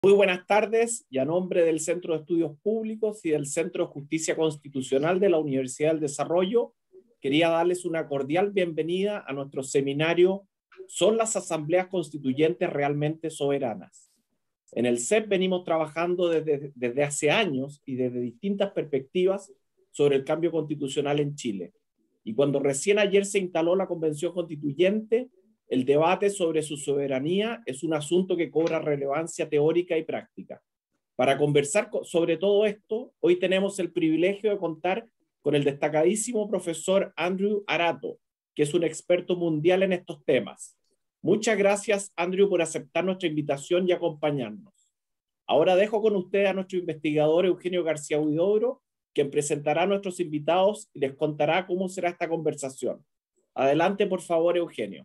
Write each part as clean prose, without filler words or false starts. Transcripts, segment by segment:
Muy buenas tardes y a nombre del Centro de Estudios Públicos y del Centro de Justicia Constitucional de la Universidad del Desarrollo, quería darles una cordial bienvenida a nuestro seminario ¿Son las asambleas constituyentes realmente soberanas? En el CEP venimos trabajando desde hace años y desde distintas perspectivas sobre el cambio constitucional en Chile. Y cuando recién ayer se instaló la Convención Constituyente, el debate sobre su soberanía es un asunto que cobra relevancia teórica y práctica. Para conversar sobre todo esto, hoy tenemos el privilegio de contar con el destacadísimo profesor Andrew Arato, que es un experto mundial en estos temas. Muchas gracias, Andrew, por aceptar nuestra invitación y acompañarnos. Ahora dejo con usted a nuestro investigador Eugenio García Huidobro, quien presentará a nuestros invitados y les contará cómo será esta conversación. Adelante, por favor, Eugenio.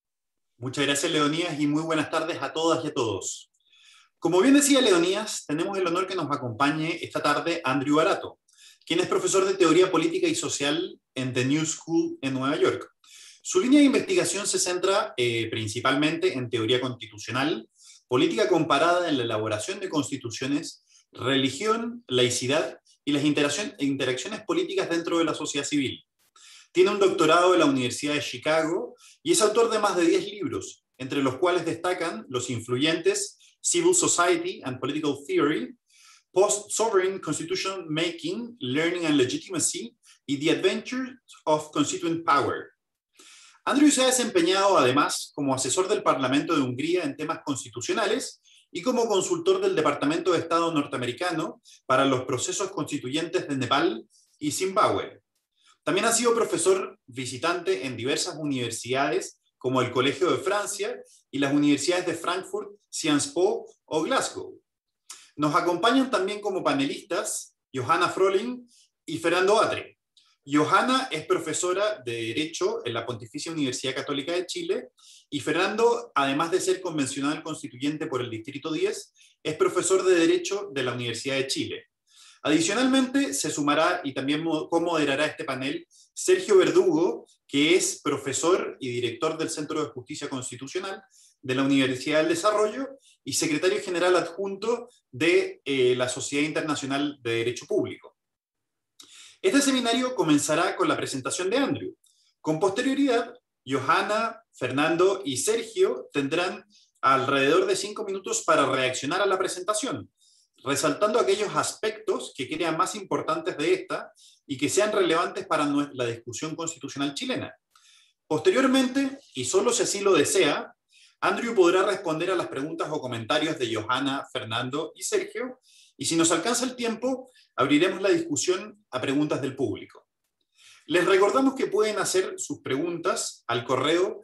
Muchas gracias, Leonías, y muy buenas tardes a todas y a todos. Como bien decía Leonías, tenemos el honor que nos acompañe esta tarde Andrew Arato, quien es profesor de Teoría Política y Social en The New School en Nueva York. Su línea de investigación se centra principalmente en teoría constitucional, política comparada en la elaboración de constituciones, religión, laicidad y las interacciones políticas dentro de la sociedad civil. Tiene un doctorado de la Universidad de Chicago y es autor de más de 10 libros, entre los cuales destacan los influyentes Civil Society and Political Theory, Post-Sovereign Constitution Making, Learning and Legitimacy y The Adventures of Constituent Power. Andrew se ha desempeñado además como asesor del Parlamento de Hungría en temas constitucionales y como consultor del Departamento de Estado norteamericano para los procesos constituyentes de Nepal y Zimbabue. También ha sido profesor visitante en diversas universidades como el Colegio de Francia y las universidades de Frankfurt, Sciences Po o Glasgow. Nos acompañan también como panelistas Johanna Froling y Fernando Atre. Johanna es profesora de Derecho en la Pontificia Universidad Católica de Chile y Fernando, además de ser convencional constituyente por el Distrito 10, es profesor de Derecho de la Universidad de Chile. Adicionalmente, se sumará y también co-moderará este panel Sergio Verdugo, que es profesor y director del Centro de Justicia Constitucional de la Universidad del Desarrollo y secretario general adjunto de la Sociedad Internacional de Derecho Público. Este seminario comenzará con la presentación de Andrew. Con posterioridad, Johanna, Fernando y Sergio tendrán alrededor de 5 minutos para reaccionar a la presentación, resaltando aquellos aspectos que crean más importantes de esta y que sean relevantes para la discusión constitucional chilena. Posteriormente, y solo si así lo desea, Andrew podrá responder a las preguntas o comentarios de Johanna, Fernando y Sergio, y si nos alcanza el tiempo, abriremos la discusión a preguntas del público. Les recordamos que pueden hacer sus preguntas al correo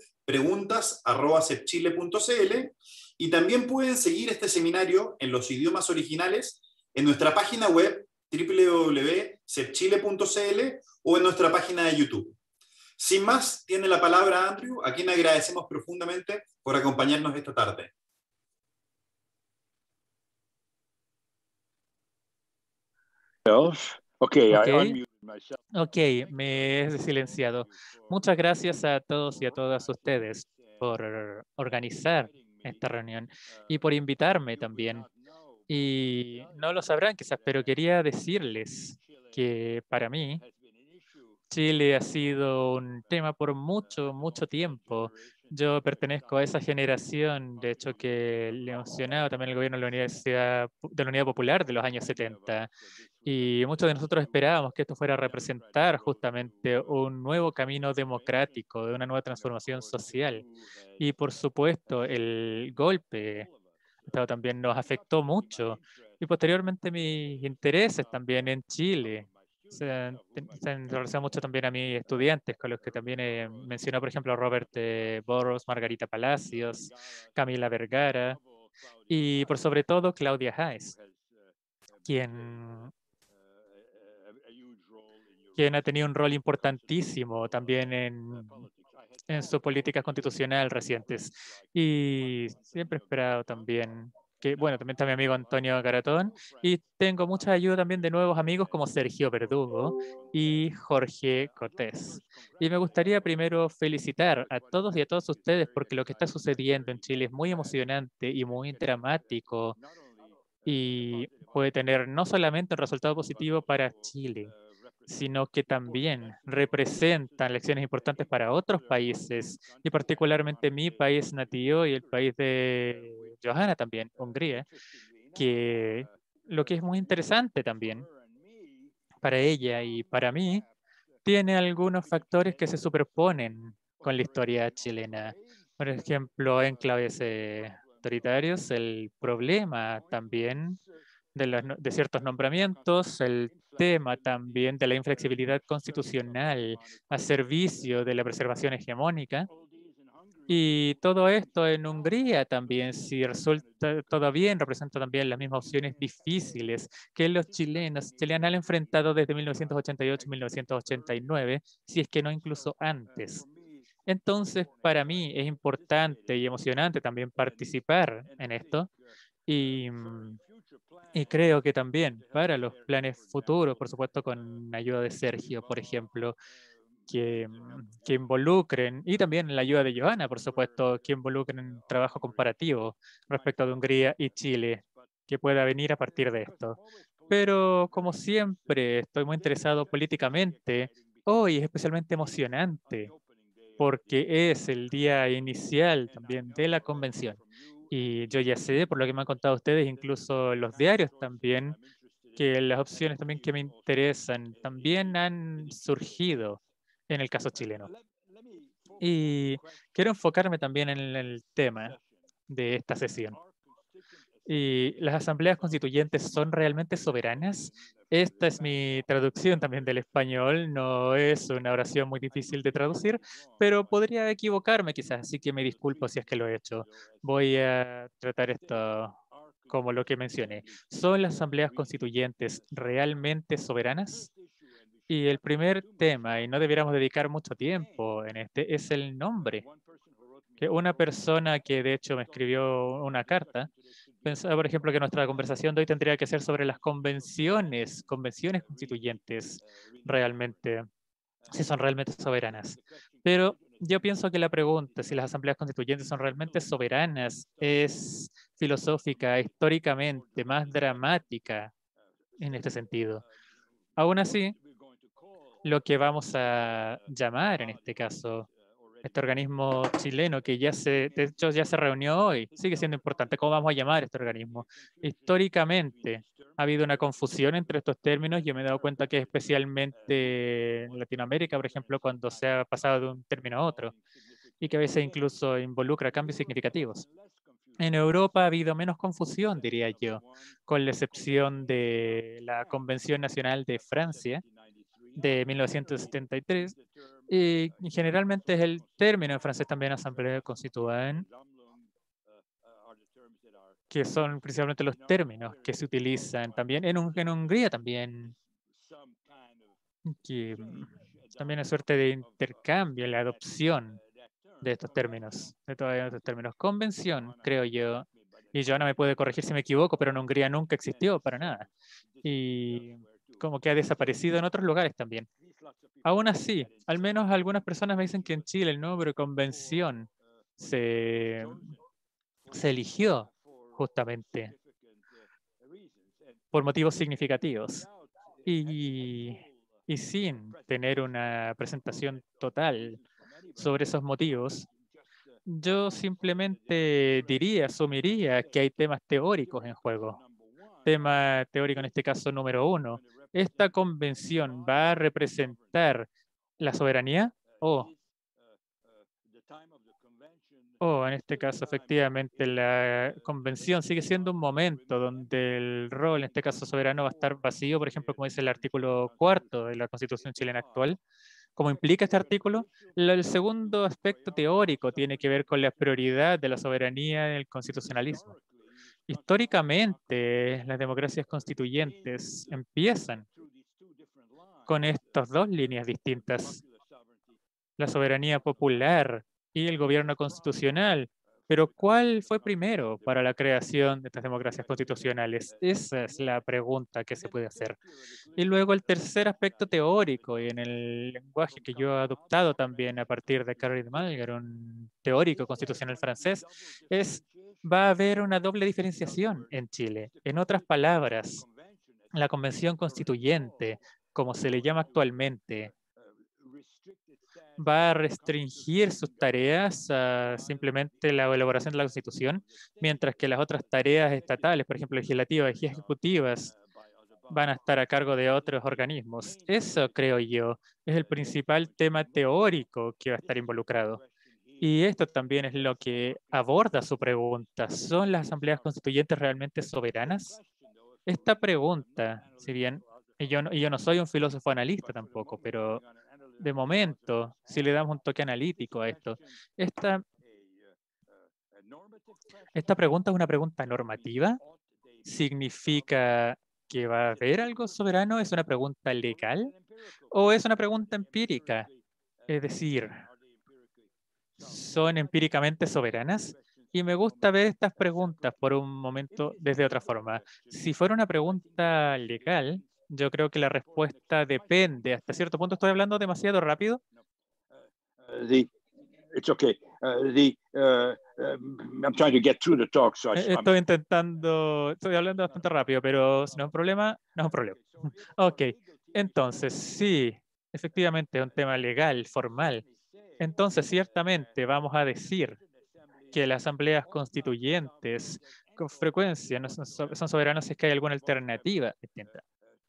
preguntas@cepchile.cl y también pueden seguir este seminario en los idiomas originales en nuestra página web www.cepchile.cl o en nuestra página de YouTube. Sin más, tiene la palabra Andrew, a quien agradecemos profundamente por acompañarnos esta tarde. Ok, me he silenciado. Muchas gracias a todos y a todas ustedes por organizar esta reunión y por invitarme también. Y no lo sabrán quizás, pero quería decirles que para mí Chile ha sido un tema por mucho, mucho tiempo. Yo pertenezco a esa generación, de hecho, que le emocionaba también el gobierno de la Unidad Popular de los años 70. Y muchos de nosotros esperábamos que esto fuera a representar justamente un nuevo camino democrático, de una nueva transformación social. Y por supuesto, el golpe también nos afectó mucho. Y posteriormente mis intereses también en Chile se han relacionado mucho también a mis estudiantes, con los que también mencionó, por ejemplo, Robert Burrows, Margarita Palacios, Camila Vergara y por sobre todo Claudia Haes, quien ha tenido un rol importantísimo también en sus políticas constitucionales recientes. Y siempre he esperado también que, bueno, también está mi amigo Antonio Garatón, y tengo mucha ayuda también de nuevos amigos como Sergio Verdugo y Jorge Cortés. Y me gustaría primero felicitar a todos y a todas ustedes porque lo que está sucediendo en Chile es muy emocionante y muy dramático, y puede tener no solamente un resultado positivo para Chile, sino que también representan lecciones importantes para otros países, y particularmente mi país nativo y el país de Johanna también, Hungría, que lo que es muy interesante también para ella y para mí, tiene algunos factores que se superponen con la historia chilena. Por ejemplo, enclaves autoritarios, el problema también de ciertos nombramientos, el tema también de la inflexibilidad constitucional a servicio de la preservación hegemónica. Y todo esto en Hungría también, si resulta todo bien, representa también las mismas opciones difíciles que los chilenos han enfrentado desde 1988-1989, si es que no incluso antes. Entonces, para mí es importante y emocionante también participar en esto. Y, y creo que también para los planes futuros, por supuesto, con ayuda de Sergio, por ejemplo, que involucren, y también la ayuda de Johanna, por supuesto, que involucren trabajo comparativo respecto de Hungría y Chile, que pueda venir a partir de esto. Pero como siempre, estoy muy interesado políticamente. Hoy es especialmente emocionante porque es el día inicial también de la convención. Y yo ya sé, por lo que me han contado ustedes, incluso los diarios también, que las opciones también que me interesan también han surgido en el caso chileno. Y quiero enfocarme también en el tema de esta sesión. ¿Y las asambleas constituyentes son realmente soberanas? Esta es mi traducción también del español. No es una oración muy difícil de traducir, pero podría equivocarme quizás, así que me disculpo si es que lo he hecho. Voy a tratar esto como lo que mencioné. ¿Son las asambleas constituyentes realmente soberanas? Y el primer tema, y no debiéramos dedicar mucho tiempo en este, es el nombre. Que una persona que de hecho me escribió una carta pensaba, por ejemplo, que nuestra conversación de hoy tendría que ser sobre las convenciones constituyentes realmente, si son realmente soberanas. Pero yo pienso que la pregunta si las asambleas constituyentes son realmente soberanas es filosófica, históricamente más dramática en este sentido. Aún así, lo que vamos a llamar en este caso este organismo chileno que de hecho ya se reunió hoy, sigue siendo importante. ¿Cómo vamos a llamar a este organismo? Históricamente ha habido una confusión entre estos términos. Yo me he dado cuenta que especialmente en Latinoamérica, por ejemplo, cuando se ha pasado de un término a otro y que a veces incluso involucra cambios significativos. En Europa ha habido menos confusión, diría yo, con la excepción de la Convención Nacional de Francia de 1973, y generalmente es el término en francés también asamblea constituante, que son principalmente los términos que se utilizan también en Hungría también, que también es suerte de intercambio, la adopción de estos términos, de todos estos términos. Convención, creo yo, y Joana me puede corregir si me equivoco, pero en Hungría nunca existió para nada. Y como que ha desaparecido en otros lugares también. Aún así, al menos algunas personas me dicen que en Chile el nombre convención se, se eligió justamente por motivos significativos y, y sin tener una presentación total sobre esos motivos. Yo simplemente diría, asumiría que hay temas teóricos en juego. Tema teórico en este caso número 1. ¿Esta convención va a representar la soberanía o en este caso efectivamente la convención sigue siendo un momento donde el rol, en este caso soberano, va a estar vacío, por ejemplo, como dice el artículo 4 de la Constitución chilena actual? Como implica este artículo, el segundo aspecto teórico tiene que ver con la prioridad de la soberanía en el constitucionalismo. Históricamente, las democracias constituyentes empiezan con estas dos líneas distintas, la soberanía popular y el gobierno constitucional. Pero ¿cuál fue primero para la creación de estas democracias constitucionales? Esa es la pregunta que se puede hacer. Y luego el tercer aspecto teórico, y en el lenguaje que yo he adoptado también a partir de Carl Malger, un teórico constitucional francés, es va a haber una doble diferenciación en Chile. En otras palabras, la Convención Constituyente, como se le llama actualmente, va a restringir sus tareas a simplemente la elaboración de la Constitución, mientras que las otras tareas estatales, por ejemplo, legislativas y ejecutivas, van a estar a cargo de otros organismos. Eso, creo yo, es el principal tema teórico que va a estar involucrado. Y esto también es lo que aborda su pregunta. ¿Son las asambleas constituyentes realmente soberanas? Esta pregunta, si bien y yo no soy un filósofo analista tampoco, pero de momento, si le damos un toque analítico a esto, esta, esta pregunta es una pregunta normativa. ¿Significa que va a haber algo soberano? ¿Es una pregunta legal o es una pregunta empírica? Es decir, ¿son empíricamente soberanas? Y me gusta ver estas preguntas por un momento desde otra forma. Si fuera una pregunta legal, yo creo que la respuesta depende. Hasta cierto punto estoy hablando demasiado rápido. It's okay. I'm trying to get through the talk, so Estoy hablando bastante rápido, pero si no es un problema, no es un problema. Ok, entonces sí, efectivamente es un tema legal, formal. Entonces, ciertamente vamos a decir que las asambleas constituyentes con frecuencia no son soberanas si es que hay alguna alternativa distinta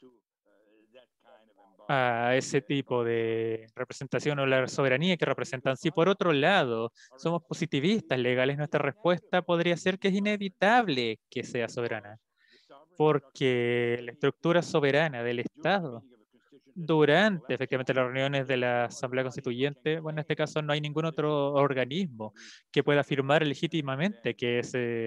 a ese tipo de representación o la soberanía que representan. Si por otro lado somos positivistas legales, nuestra respuesta podría ser que es inevitable que sea soberana, porque la estructura soberana del Estado durante efectivamente las reuniones de la Asamblea Constituyente, bueno, en este caso no hay ningún otro organismo que pueda afirmar legítimamente que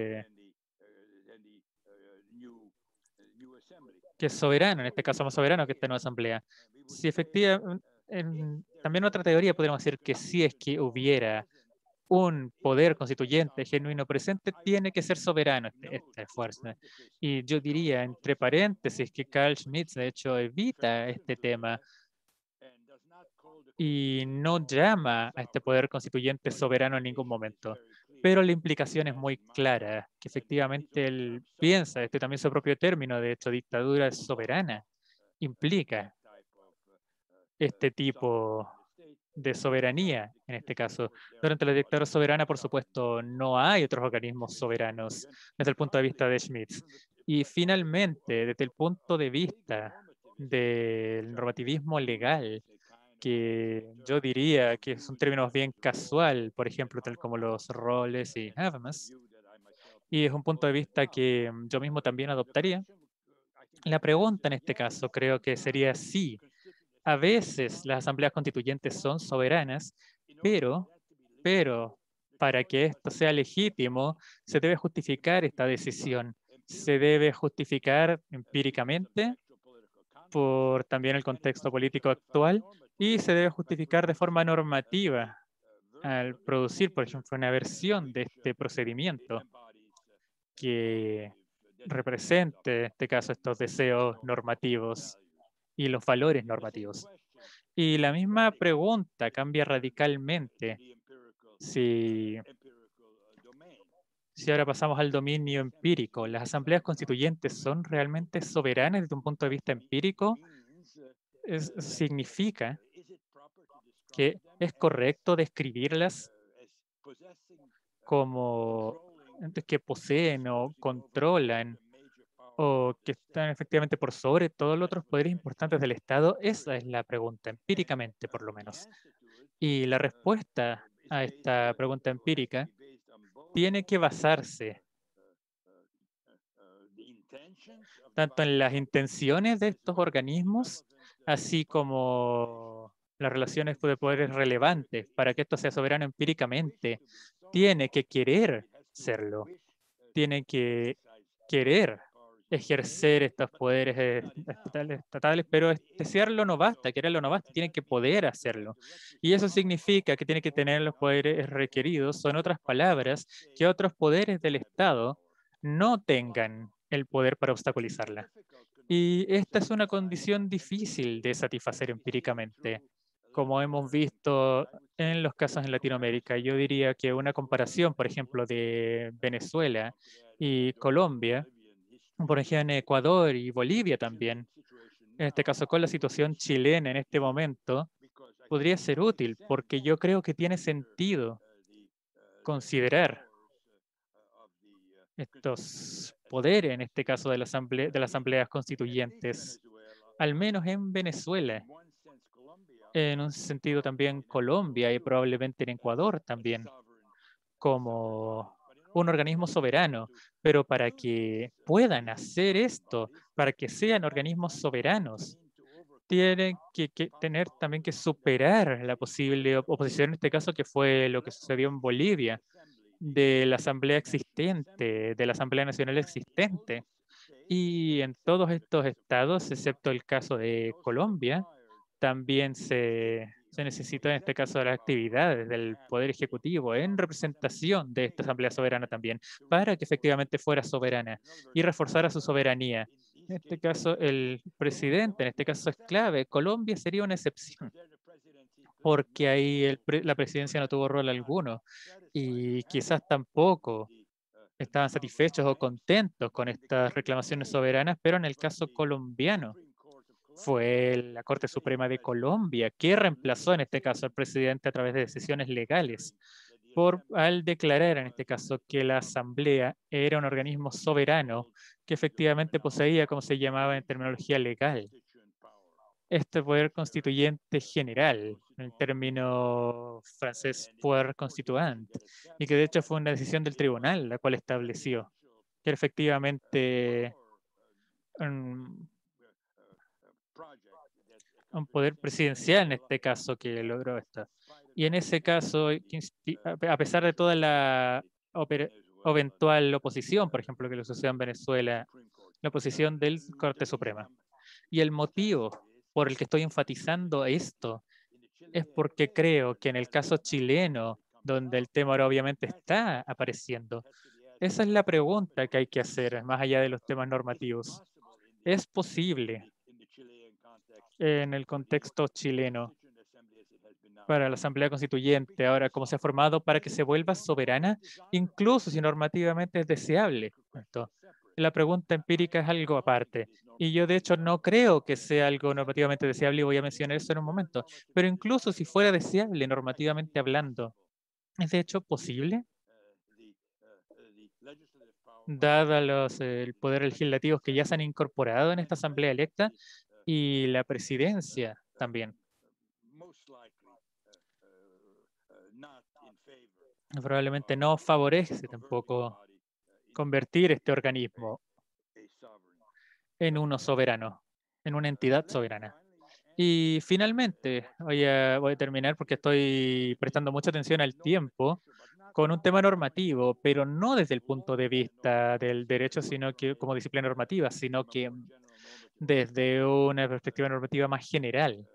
es soberano, en este caso más soberano que esta nueva Asamblea. Si efectivamente, también otra teoría podríamos decir que si es que hubiera un poder constituyente genuino presente, tiene que ser soberano esta fuerza. Y yo diría, entre paréntesis, que Carl Schmitt, de hecho, evita este tema y no llama a este poder constituyente soberano en ningún momento. Pero la implicación es muy clara, que efectivamente él piensa, también su propio término, de hecho, dictadura soberana, implica este tipo de soberanía, en este caso. Durante la dictadura soberana, por supuesto, no hay otros organismos soberanos desde el punto de vista de Schmitt. Y finalmente, desde el punto de vista del normativismo legal, que yo diría que es un término bien casual, por ejemplo, tal como los roles y habemas, y es un punto de vista que yo mismo también adoptaría. La pregunta en este caso creo que sería sí. A veces las asambleas constituyentes son soberanas, pero para que esto sea legítimo, se debe justificar esta decisión. Se debe justificar empíricamente por también el contexto político actual y se debe justificar de forma normativa al producir, por ejemplo, una versión de este procedimiento que represente, en este caso, estos deseos normativos y los valores normativos. Y la misma pregunta cambia radicalmente si ahora pasamos al dominio empírico. ¿Las asambleas constituyentes son realmente soberanas desde un punto de vista empírico? Significa que es correcto describirlas como que poseen o controlan o que están efectivamente por sobre todos los otros poderes importantes del Estado. Esa es la pregunta, empíricamente por lo menos. Y la respuesta a esta pregunta empírica tiene que basarse tanto en las intenciones de estos organismos, así como las relaciones de poderes relevantes. Para que esto sea soberano empíricamente, tiene que querer serlo, tiene que querer ejercer estos poderes estatales, pero desearlo no basta, quererlo no basta, tiene que poder hacerlo. Y eso significa que tiene que tener los poderes requeridos, son otras palabras, que otros poderes del Estado no tengan el poder para obstaculizarla. Y esta es una condición difícil de satisfacer empíricamente. Como hemos visto en los casos en Latinoamérica. Yo diría que una comparación, por ejemplo, de Venezuela y Colombia, por ejemplo, en Ecuador y Bolivia también, en este caso con la situación chilena en este momento, podría ser útil, porque yo creo que tiene sentido considerar estos poderes, en este caso de las asambleas constituyentes, al menos en Venezuela, en un sentido también Colombia y probablemente en Ecuador también, como un organismo soberano, pero para que puedan hacer esto, para que sean organismos soberanos, tienen que tener también que superar la posible oposición, en este caso que fue lo que sucedió en Bolivia, de la Asamblea existente, de la Asamblea Nacional existente. Y en todos estos estados, excepto el caso de Colombia, también se necesita en este caso las actividades del Poder Ejecutivo en representación de esta Asamblea Soberana también, para que efectivamente fuera soberana y reforzara su soberanía. En este caso, el presidente, en este caso es clave. Colombia sería una excepción, porque ahí la presidencia no tuvo rol alguno y quizás tampoco estaban satisfechos o contentos con estas reclamaciones soberanas, pero en el caso colombiano fue la Corte Suprema de Colombia que reemplazó en este caso al presidente a través de decisiones legales al declarar en este caso que la Asamblea era un organismo soberano que efectivamente poseía, como se llamaba en terminología legal, este poder constituyente general, el término francés pouvoir constituant, y que de hecho fue una decisión del tribunal la cual estableció que efectivamente un, un poder presidencial en este caso que logró esto. Y en ese caso, a pesar de toda la eventual oposición, por ejemplo, que le sucedió en Venezuela, la oposición del Corte Suprema. Y el motivo por el que estoy enfatizando esto es porque creo que en el caso chileno, donde el tema ahora obviamente está apareciendo, esa es la pregunta que hay que hacer, más allá de los temas normativos. ¿Es posible en el contexto chileno para la Asamblea Constituyente, ahora como se ha formado, para que se vuelva soberana, incluso si normativamente es deseable esto? La pregunta empírica es algo aparte. Y yo de hecho no creo que sea algo normativamente deseable y voy a mencionar eso en un momento. Pero incluso si fuera deseable normativamente hablando, ¿es de hecho posible? Dada el poder legislativo que ya se han incorporado en esta asamblea electa y la presidencia también. Probablemente no favorece tampoco convertir este organismo en uno soberano, en una entidad soberana. Y finalmente, voy a terminar porque estoy prestando mucha atención al tiempo con un tema normativo, pero no desde el punto de vista del derecho, sino que como disciplina normativa, sino que desde una perspectiva normativa más general,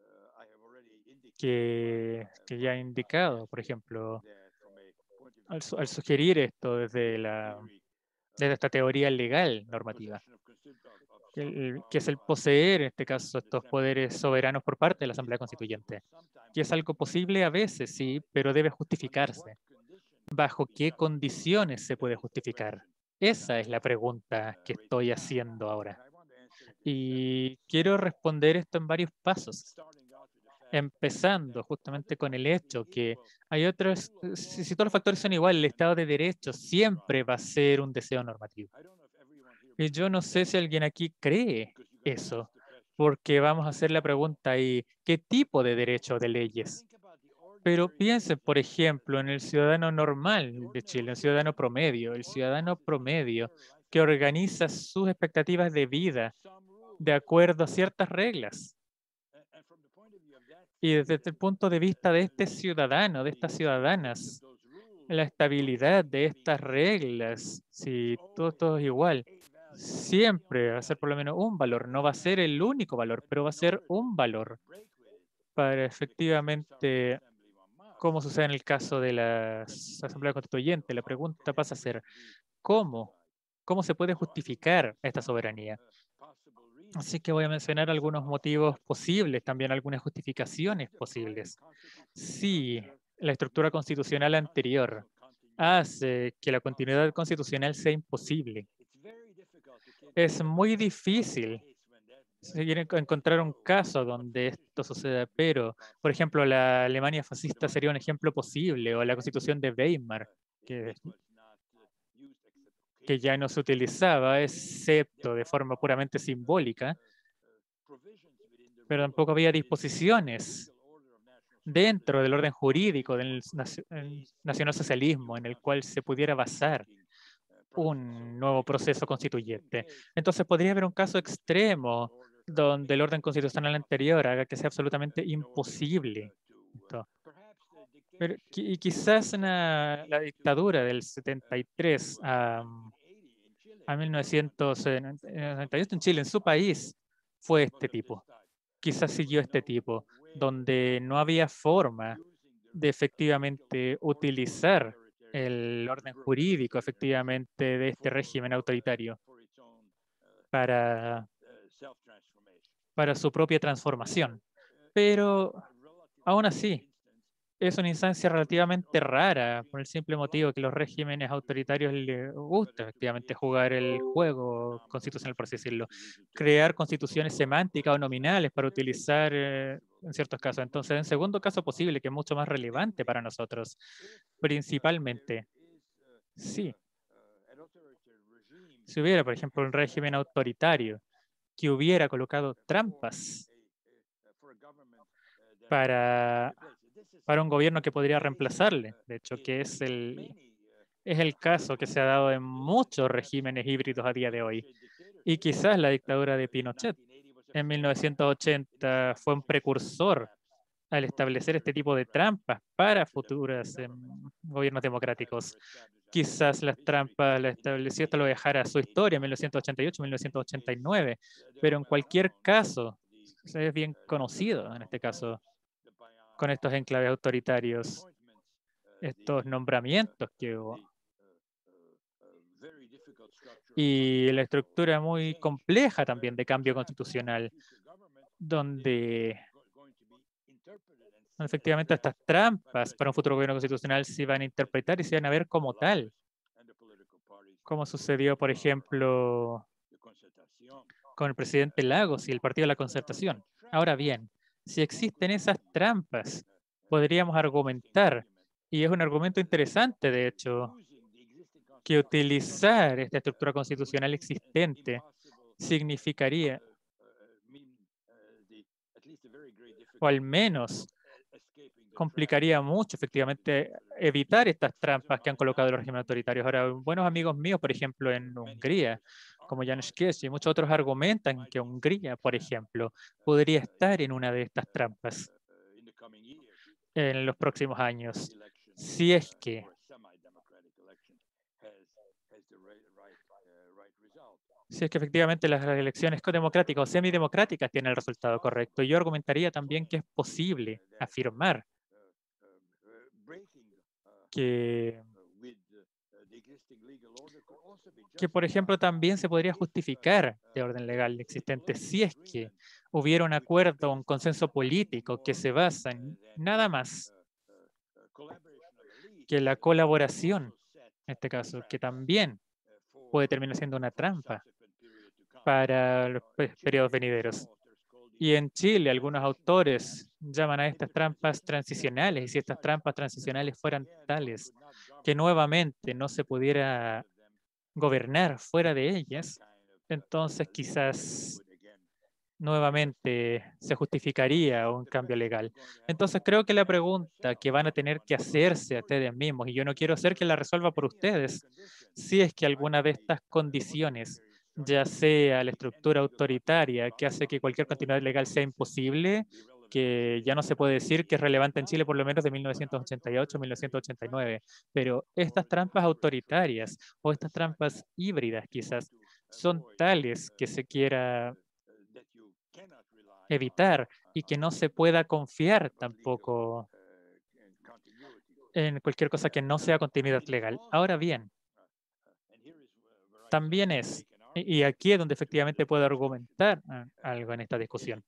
que ya he indicado, por ejemplo, al sugerir esto desde esta teoría legal normativa, que es el poseer, en este caso, estos poderes soberanos por parte de la Asamblea Constituyente, que es algo posible a veces, sí, pero debe justificarse. ¿Bajo qué condiciones se puede justificar? Esa es la pregunta que estoy haciendo ahora. Y quiero responder esto en varios pasos, empezando justamente con el hecho que hay otros, si todos los factores son iguales, el Estado de Derecho siempre va a ser un deseo normativo. Y yo no sé si alguien aquí cree eso, porque vamos a hacer la pregunta ahí, ¿qué tipo de derecho de leyes? Pero piensen, por ejemplo, en el ciudadano normal de Chile, el ciudadano promedio que organiza sus expectativas de vida de acuerdo a ciertas reglas. Y desde el punto de vista de este ciudadano, de estas ciudadanas, la estabilidad de estas reglas, si todo es igual, siempre va a ser por lo menos un valor. No va a ser el único valor, pero va a ser un valor para efectivamente, como sucede en el caso de la Asamblea Constituyente, la pregunta pasa a ser, ¿cómo? ¿Cómo se puede justificar esta soberanía? Así que voy a mencionar algunos motivos posibles, también algunas justificaciones posibles. Si la estructura constitucional anterior hace que la continuidad constitucional sea imposible, es muy difícil encontrar un caso donde esto suceda, pero, por ejemplo, la Alemania fascista sería un ejemplo posible, o la Constitución de Weimar, que ya no se utilizaba, excepto de forma puramente simbólica, pero tampoco había disposiciones dentro del orden jurídico del nacionalsocialismo en el cual se pudiera basar un nuevo proceso constituyente. Entonces podría haber un caso extremo donde el orden constitucional anterior haga que sea absolutamente imposible esto. Y quizás la dictadura del 73 a 1998 en Chile, en su país, fue este tipo. Quizás siguió este tipo, donde no había forma de efectivamente utilizar el orden jurídico efectivamente de este régimen autoritario para, para su propia transformación. Pero aún así, es una instancia relativamente rara, por el simple motivo que los regímenes autoritarios les gusta efectivamente jugar el juego constitucional, por así decirlo, crear constituciones semánticas o nominales para utilizar en ciertos casos. Entonces, en segundo caso posible, que es mucho más relevante para nosotros, principalmente, sí, si hubiera, por ejemplo, un régimen autoritario que hubiera colocado trampas para un gobierno que podría reemplazarle. De hecho, que es el caso que se ha dado en muchos regímenes híbridos a día de hoy. Y quizás la dictadura de Pinochet en 1980 fue un precursor al establecer este tipo de trampas para futuros gobiernos democráticos. Quizás las trampas las estableció, esto lo dejará a su historia, 1988, 1989, pero en cualquier caso, es bien conocido en este caso, con estos enclaves autoritarios, estos nombramientos que hubo. Y la estructura muy compleja también de cambio constitucional, donde efectivamente estas trampas para un futuro gobierno constitucional se van a interpretar y se van a ver como tal, como sucedió, por ejemplo, con el presidente Lagos y el Partido de la Concertación. Ahora bien, si existen esas trampas, podríamos argumentar, y es un argumento interesante, de hecho, que utilizar esta estructura constitucional existente significaría, o al menos complicaría mucho, efectivamente, evitar estas trampas que han colocado los regímenes autoritarios. Ahora, buenos amigos míos, por ejemplo, en Hungría, como Janusz Kiesz y muchos otros argumentan que Hungría, por ejemplo, podría estar en una de estas trampas en los próximos años, si es que efectivamente las elecciones democráticas o semidemocráticas tienen el resultado correcto. Yo argumentaría también que es posible afirmar que, por ejemplo, también se podría justificar de orden legal existente si es que hubiera un acuerdo, un consenso político que se basa en nada más que la colaboración, en este caso, que también puede terminar siendo una trampa para los periodos venideros. Y en Chile, algunos autores llaman a estas trampas transicionales, y si estas trampas transicionales fueran tales que nuevamente no se pudiera gobernar fuera de ellas, entonces quizás nuevamente se justificaría un cambio legal. Entonces creo que la pregunta que van a tener que hacerse a ustedes mismos, y yo no quiero hacer que la resuelva por ustedes, si es que alguna de estas condiciones, ya sea la estructura autoritaria que hace que cualquier continuidad legal sea imposible, que ya no se puede decir que es relevante en Chile por lo menos de 1988, 1989, pero estas trampas autoritarias o estas trampas híbridas quizás son tales que se quiera evitar y que no se pueda confiar tampoco en cualquier cosa que no sea continuidad legal. Ahora bien, también es Y aquí es donde efectivamente puedo argumentar algo en esta discusión.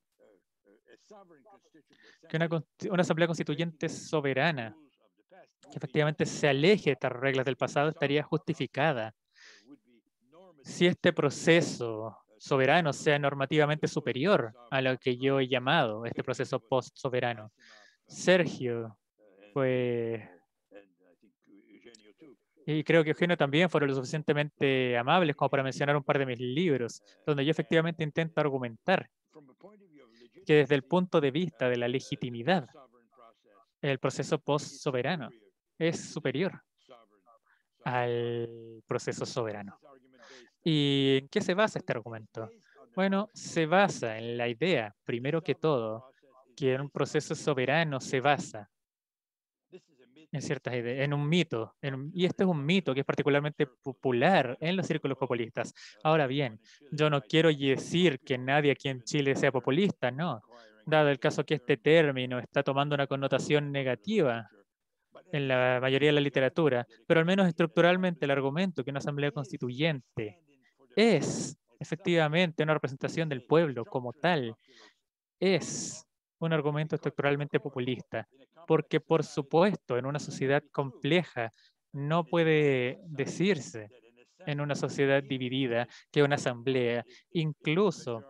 Que una asamblea constituyente soberana, que efectivamente se aleje de estas reglas del pasado, estaría justificada si este proceso soberano sea normativamente superior a lo que yo he llamado este proceso post-soberano. Sergio fue, y creo que Eugenio también, fueron lo suficientemente amables como para mencionar un par de mis libros, donde yo efectivamente intento argumentar que desde el punto de vista de la legitimidad, el proceso post-soberano es superior al proceso soberano. ¿Y en qué se basa este argumento? Bueno, se basa en la idea, primero que todo, que un proceso soberano se basa en ciertas ideas, en un mito, y este es un mito que es particularmente popular en los círculos populistas. Ahora bien, yo no quiero decir que nadie aquí en Chile sea populista, no, dado el caso que este término está tomando una connotación negativa en la mayoría de la literatura, pero al menos estructuralmente el argumento que una asamblea constituyente es efectivamente una representación del pueblo como tal, es un argumento estructuralmente populista, porque por supuesto en una sociedad compleja no puede decirse en una sociedad dividida que una asamblea, incluso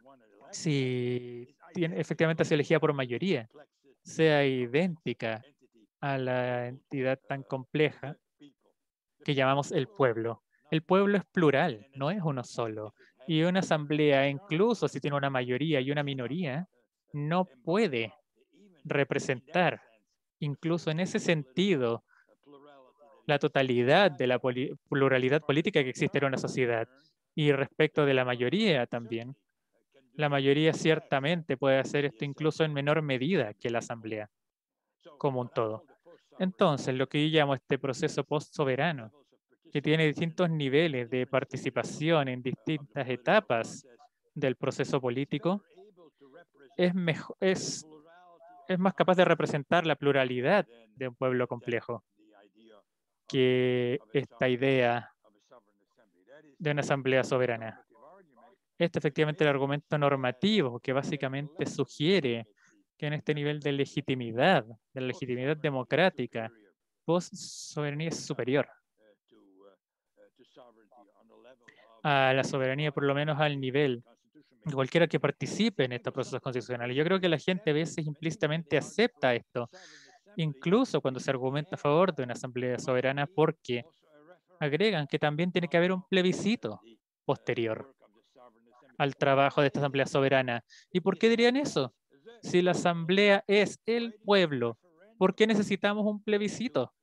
si efectivamente se elegida por mayoría, sea idéntica a la entidad tan compleja que llamamos el pueblo. El pueblo es plural, no es uno solo. Y una asamblea, incluso si tiene una mayoría y una minoría, no puede representar, incluso en ese sentido, la totalidad de la pluralidad política que existe en una sociedad. Y respecto de la mayoría también, la mayoría ciertamente puede hacer esto incluso en menor medida que la asamblea como un todo. Entonces, lo que yo llamo este proceso post-soberano, que tiene distintos niveles de participación en distintas etapas del proceso político, es más capaz de representar la pluralidad de un pueblo complejo que esta idea de una asamblea soberana. Este efectivamente es el argumento normativo que básicamente sugiere que en este nivel de la legitimidad democrática, post-soberanía es superior a la soberanía, por lo menos al nivel de cualquiera que participe en estos procesos constitucionales. Yo creo que la gente a veces implícitamente acepta esto, incluso cuando se argumenta a favor de una asamblea soberana, porque agregan que también tiene que haber un plebiscito posterior al trabajo de esta asamblea soberana. ¿Y por qué dirían eso? Si la asamblea es el pueblo, ¿por qué necesitamos un plebiscito?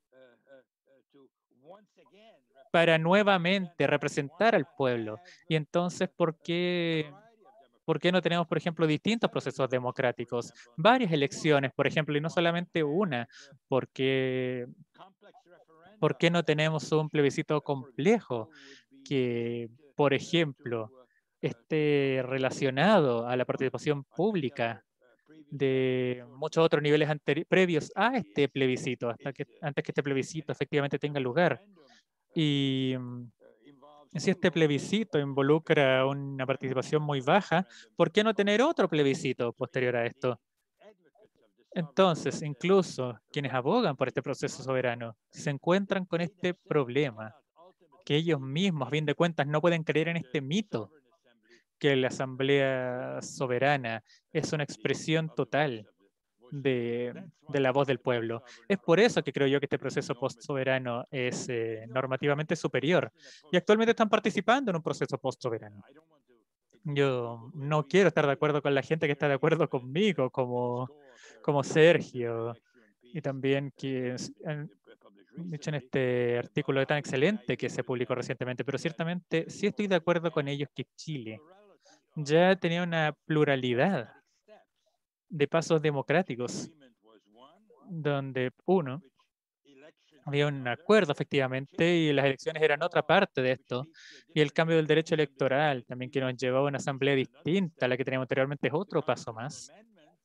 Para nuevamente representar al pueblo. Y entonces, ¿por qué no tenemos, por ejemplo, distintos procesos democráticos? Varias elecciones, por ejemplo, y no solamente una. ¿Por qué no tenemos un plebiscito complejo que, por ejemplo, esté relacionado a la participación pública de muchos otros niveles previos a este plebiscito, antes que este plebiscito efectivamente tenga lugar? Y si este plebiscito involucra una participación muy baja, ¿por qué no tener otro plebiscito posterior a esto? Entonces, incluso quienes abogan por este proceso soberano se encuentran con este problema, que ellos mismos, a fin de cuentas, no pueden creer en este mito, que la asamblea soberana es una expresión total de la voz del pueblo. Es por eso que creo yo que este proceso post-soberano es normativamente superior. Y actualmente están participando en un proceso post-soberano. Yo no quiero estar de acuerdo con la gente que está de acuerdo conmigo, como Sergio, y también que han dicho en este artículo tan excelente que se publicó recientemente, pero ciertamente sí estoy de acuerdo con ellos que Chile ya tenía una pluralidad de pasos democráticos, donde uno, había un acuerdo efectivamente y las elecciones eran otra parte de esto, y el cambio del derecho electoral también que nos llevó a una asamblea distinta a la que teníamos anteriormente es otro paso más.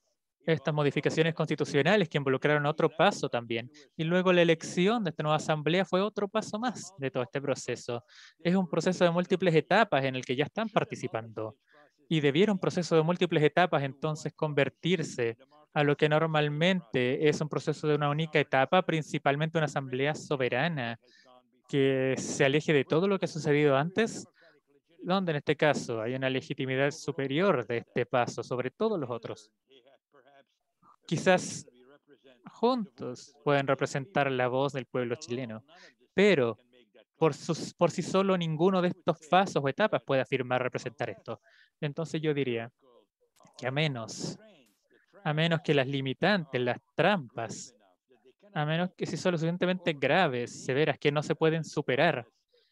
estas modificaciones constitucionales que involucraron otro paso también. Y luego la elección de esta nueva asamblea fue otro paso más de todo este proceso. Es un proceso de múltiples etapas en el que ya están participando. Y debiera un proceso de múltiples etapas entonces convertirse a lo que normalmente es un proceso de una única etapa, principalmente una asamblea soberana que se aleje de todo lo que ha sucedido antes, donde en este caso hay una legitimidad superior de este paso sobre todos los otros. Quizás juntos pueden representar la voz del pueblo chileno, pero por sí solo ninguno de estos pasos o etapas puede afirmar representar esto. Entonces yo diría que a menos que las limitantes, las trampas, a menos que si son lo suficientemente graves, severas, que no se pueden superar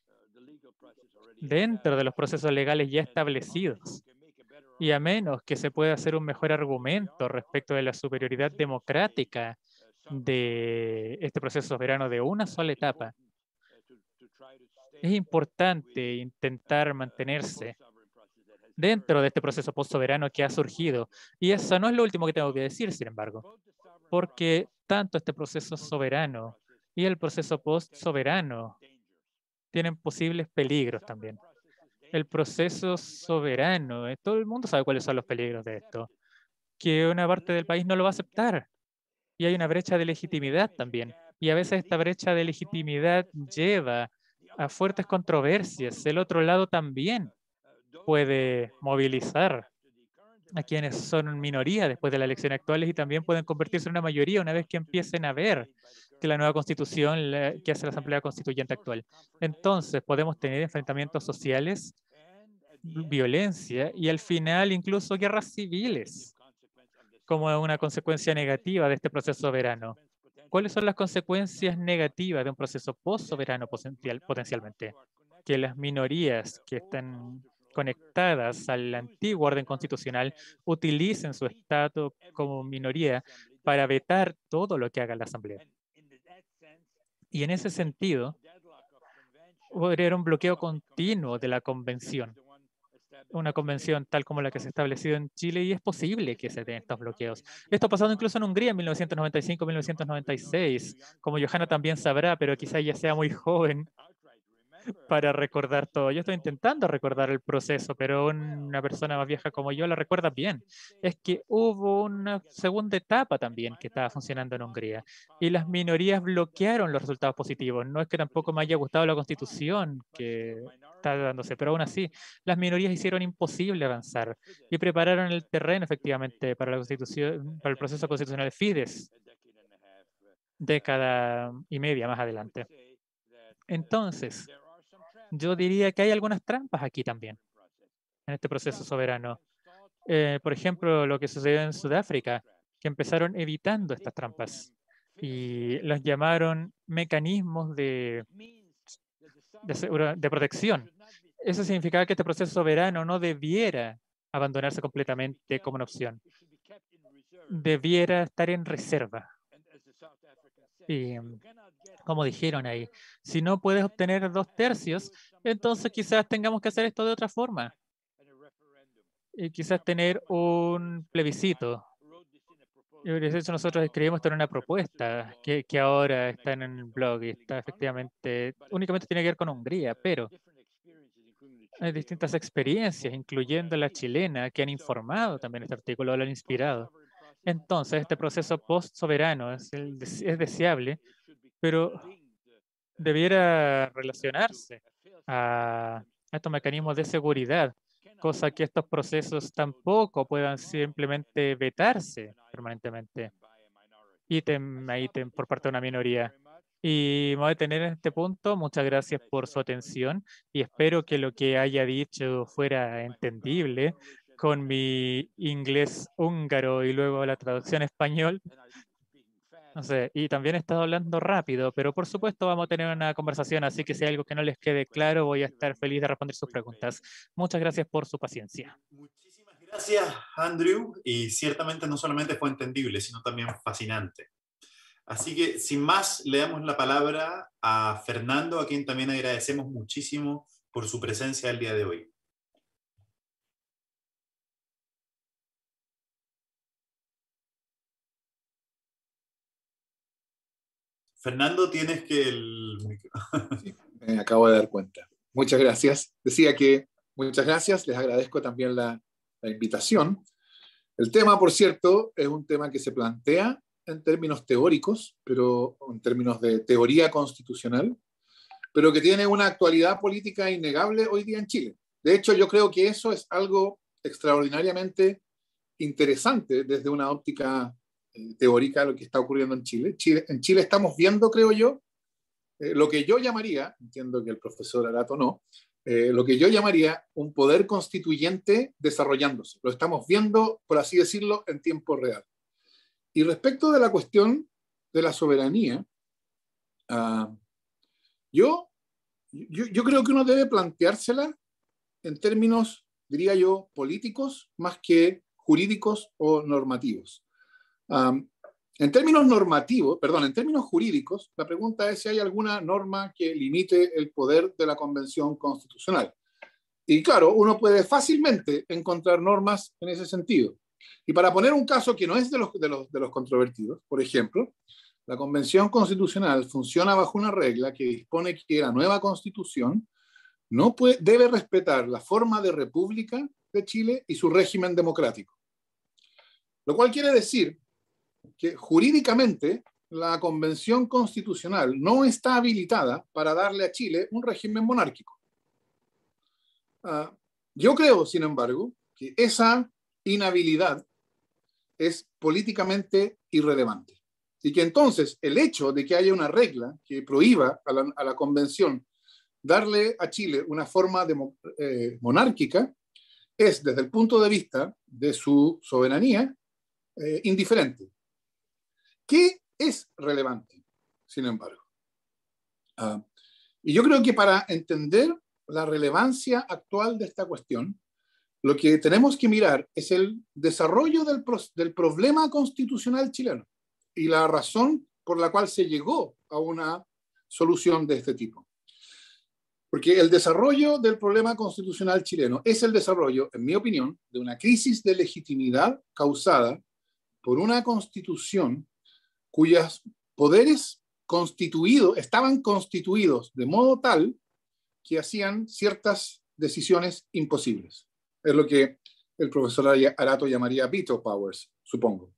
dentro de los procesos legales ya establecidos, y a menos que se pueda hacer un mejor argumento respecto de la superioridad democrática de este proceso soberano de una sola etapa, es importante intentar mantenerse dentro de este proceso post-soberano que ha surgido. Y eso no es lo último que tengo que decir, sin embargo, porque tanto este proceso soberano y el proceso post-soberano tienen posibles peligros también. El proceso soberano, todo el mundo sabe cuáles son los peligros de esto, que una parte del país no lo va a aceptar. Y hay una brecha de legitimidad también. Y a veces esta brecha de legitimidad lleva a fuertes controversias. El otro lado también puede movilizar a quienes son minoría después de las elecciones actuales y también pueden convertirse en una mayoría una vez que empiecen a ver que la nueva constitución que hace la Asamblea Constituyente actual. Entonces podemos tener enfrentamientos sociales, violencia y al final incluso guerras civiles como una consecuencia negativa de este proceso soberano. ¿Cuáles son las consecuencias negativas de un proceso post-soberano potencialmente? Que las minorías que están conectadas al antiguo orden constitucional utilicen su estatus como minoría para vetar todo lo que haga la Asamblea. Y en ese sentido, podría haber un bloqueo continuo de la convención, una convención tal como la que se ha establecido en Chile, y es posible que se den estos bloqueos. Esto ha pasado incluso en Hungría en 1995-1996, como Johanna también sabrá, pero quizá ella sea muy joven para recordar todo. Yo estoy intentando recordar el proceso, pero una persona más vieja como yo la recuerda bien. Es que hubo una segunda etapa también que estaba funcionando en Hungría y las minorías bloquearon los resultados positivos. No es que tampoco me haya gustado la constitución que está dándose, pero aún así las minorías hicieron imposible avanzar y prepararon el terreno efectivamente para la constitución, para el proceso constitucional de Fidesz, década y media más adelante. Entonces, yo diría que hay algunas trampas aquí también, en este proceso soberano. Por ejemplo, lo que sucedió en Sudáfrica, que empezaron evitando estas trampas y los llamaron mecanismos de protección. Eso significaba que este proceso soberano no debiera abandonarse completamente como una opción. Debiera estar en reserva. Y como dijeron ahí, si no puedes obtener 2/3, entonces quizás tengamos que hacer esto de otra forma. Y quizás tener un plebiscito. Y de hecho nosotros escribimos esto en una propuesta que ahora está en el blog y está efectivamente, únicamente tiene que ver con Hungría, pero hay distintas experiencias, incluyendo la chilena, que han informado también este artículo, lo han inspirado. Entonces, este proceso post-soberano es deseable, pero debiera relacionarse a estos mecanismos de seguridad, cosa que estos procesos tampoco puedan simplemente vetarse permanentemente por parte de una minoría. Y me voy a detener en este punto. Muchas gracias por su atención y espero que lo que haya dicho fuera entendible con mi inglés húngaro y luego la traducción español. No sé, y también he estado hablando rápido, pero por supuesto vamos a tener una conversación, así que si hay algo que no les quede claro, voy a estar feliz de responder sus preguntas. Muchas gracias por su paciencia. Muchísimas gracias, Andrew, y ciertamente no solamente fue entendible, sino también fascinante. Así que, sin más, le damos la palabra a Fernando, a quien también agradecemos muchísimo por su presencia el día de hoy. Fernando, tienes que Sí, me acabo de dar cuenta. Muchas gracias. Decía que muchas gracias, les agradezco también la invitación. El tema, por cierto, es un tema que se plantea en términos teóricos, pero en términos de teoría constitucional, pero que tiene una actualidad política innegable hoy día en Chile. De hecho, yo creo que eso es algo extraordinariamente interesante desde una óptica teórica, lo que está ocurriendo en Chile. En Chile estamos viendo, creo yo, lo que yo llamaría, entiendo que el profesor Arato no, lo que yo llamaría un poder constituyente desarrollándose. Lo estamos viendo, por así decirlo, en tiempo real. Y respecto de la cuestión de la soberanía, yo creo que uno debe planteársela en términos, diría yo, políticos más que jurídicos o normativos. En términos normativos, perdón, en términos jurídicos, la pregunta es si hay alguna norma que limite el poder de la Convención Constitucional. Y claro, uno puede fácilmente encontrar normas en ese sentido. Y para poner un caso que no es de los controvertidos, por ejemplo, la Convención Constitucional funciona bajo una regla que dispone que la nueva Constitución debe respetar la forma de república de Chile y su régimen democrático. Lo cual quiere decir que jurídicamente la Convención Constitucional no está habilitada para darle a Chile un régimen monárquico. Yo creo, sin embargo, que esa inhabilidad es políticamente irrelevante. Y que entonces el hecho de que haya una regla que prohíba a la Convención darle a Chile una forma monárquica es, desde el punto de vista de su soberanía, indiferente. ¿Qué es relevante, sin embargo? Y yo creo que para entender la relevancia actual de esta cuestión, lo que tenemos que mirar es el desarrollo del problema constitucional chileno y la razón por la cual se llegó a una solución de este tipo. Porque el desarrollo del problema constitucional chileno es el desarrollo, en mi opinión, de una crisis de legitimidad causada por una constitución cuyos poderes estaban constituidos de modo tal que hacían ciertas decisiones imposibles. Es lo que el profesor Arato llamaría veto powers, supongo.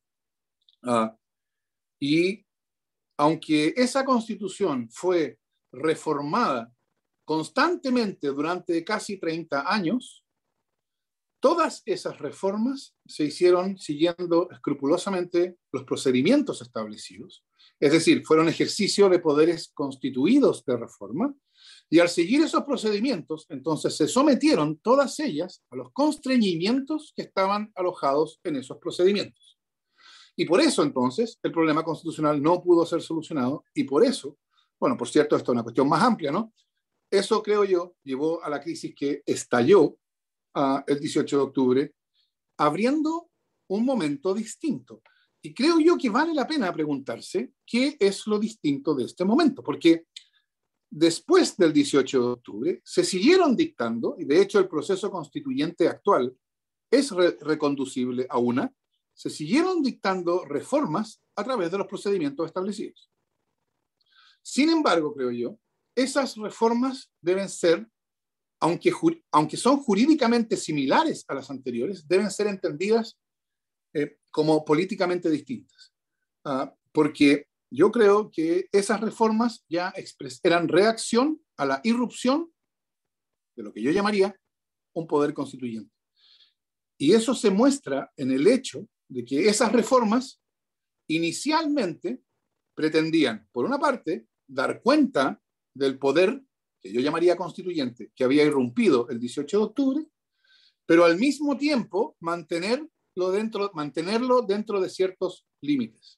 Y aunque esa constitución fue reformada constantemente durante casi 30 años, todas esas reformas se hicieron siguiendo escrupulosamente los procedimientos establecidos, es decir, fueron ejercicio de poderes constituidos de reforma, y al seguir esos procedimientos, entonces se sometieron todas ellas a los constreñimientos que estaban alojados en esos procedimientos. Y por eso entonces el problema constitucional no pudo ser solucionado, y por eso, bueno, por cierto, esto es una cuestión más amplia, ¿no? Eso, creo yo, llevó a la crisis que estalló el 18 de octubre, abriendo un momento distinto. Y creo yo que vale la pena preguntarse qué es lo distinto de este momento, porque después del 18 de octubre se siguieron dictando, y de hecho el proceso constituyente actual es reconducible a una, se siguieron dictando reformas a través de los procedimientos establecidos. Sin embargo, creo yo, esas reformas deben ser, aunque son jurídicamente similares a las anteriores, deben ser entendidas como políticamente distintas. Porque yo creo que esas reformas ya eran reacción a la irrupción de lo que yo llamaría un poder constituyente. Y eso se muestra en el hecho de que esas reformas inicialmente pretendían, por una parte, dar cuenta del poder que yo llamaría constituyente, que había irrumpido el 18 de octubre, pero al mismo tiempo mantenerlo dentro de ciertos límites.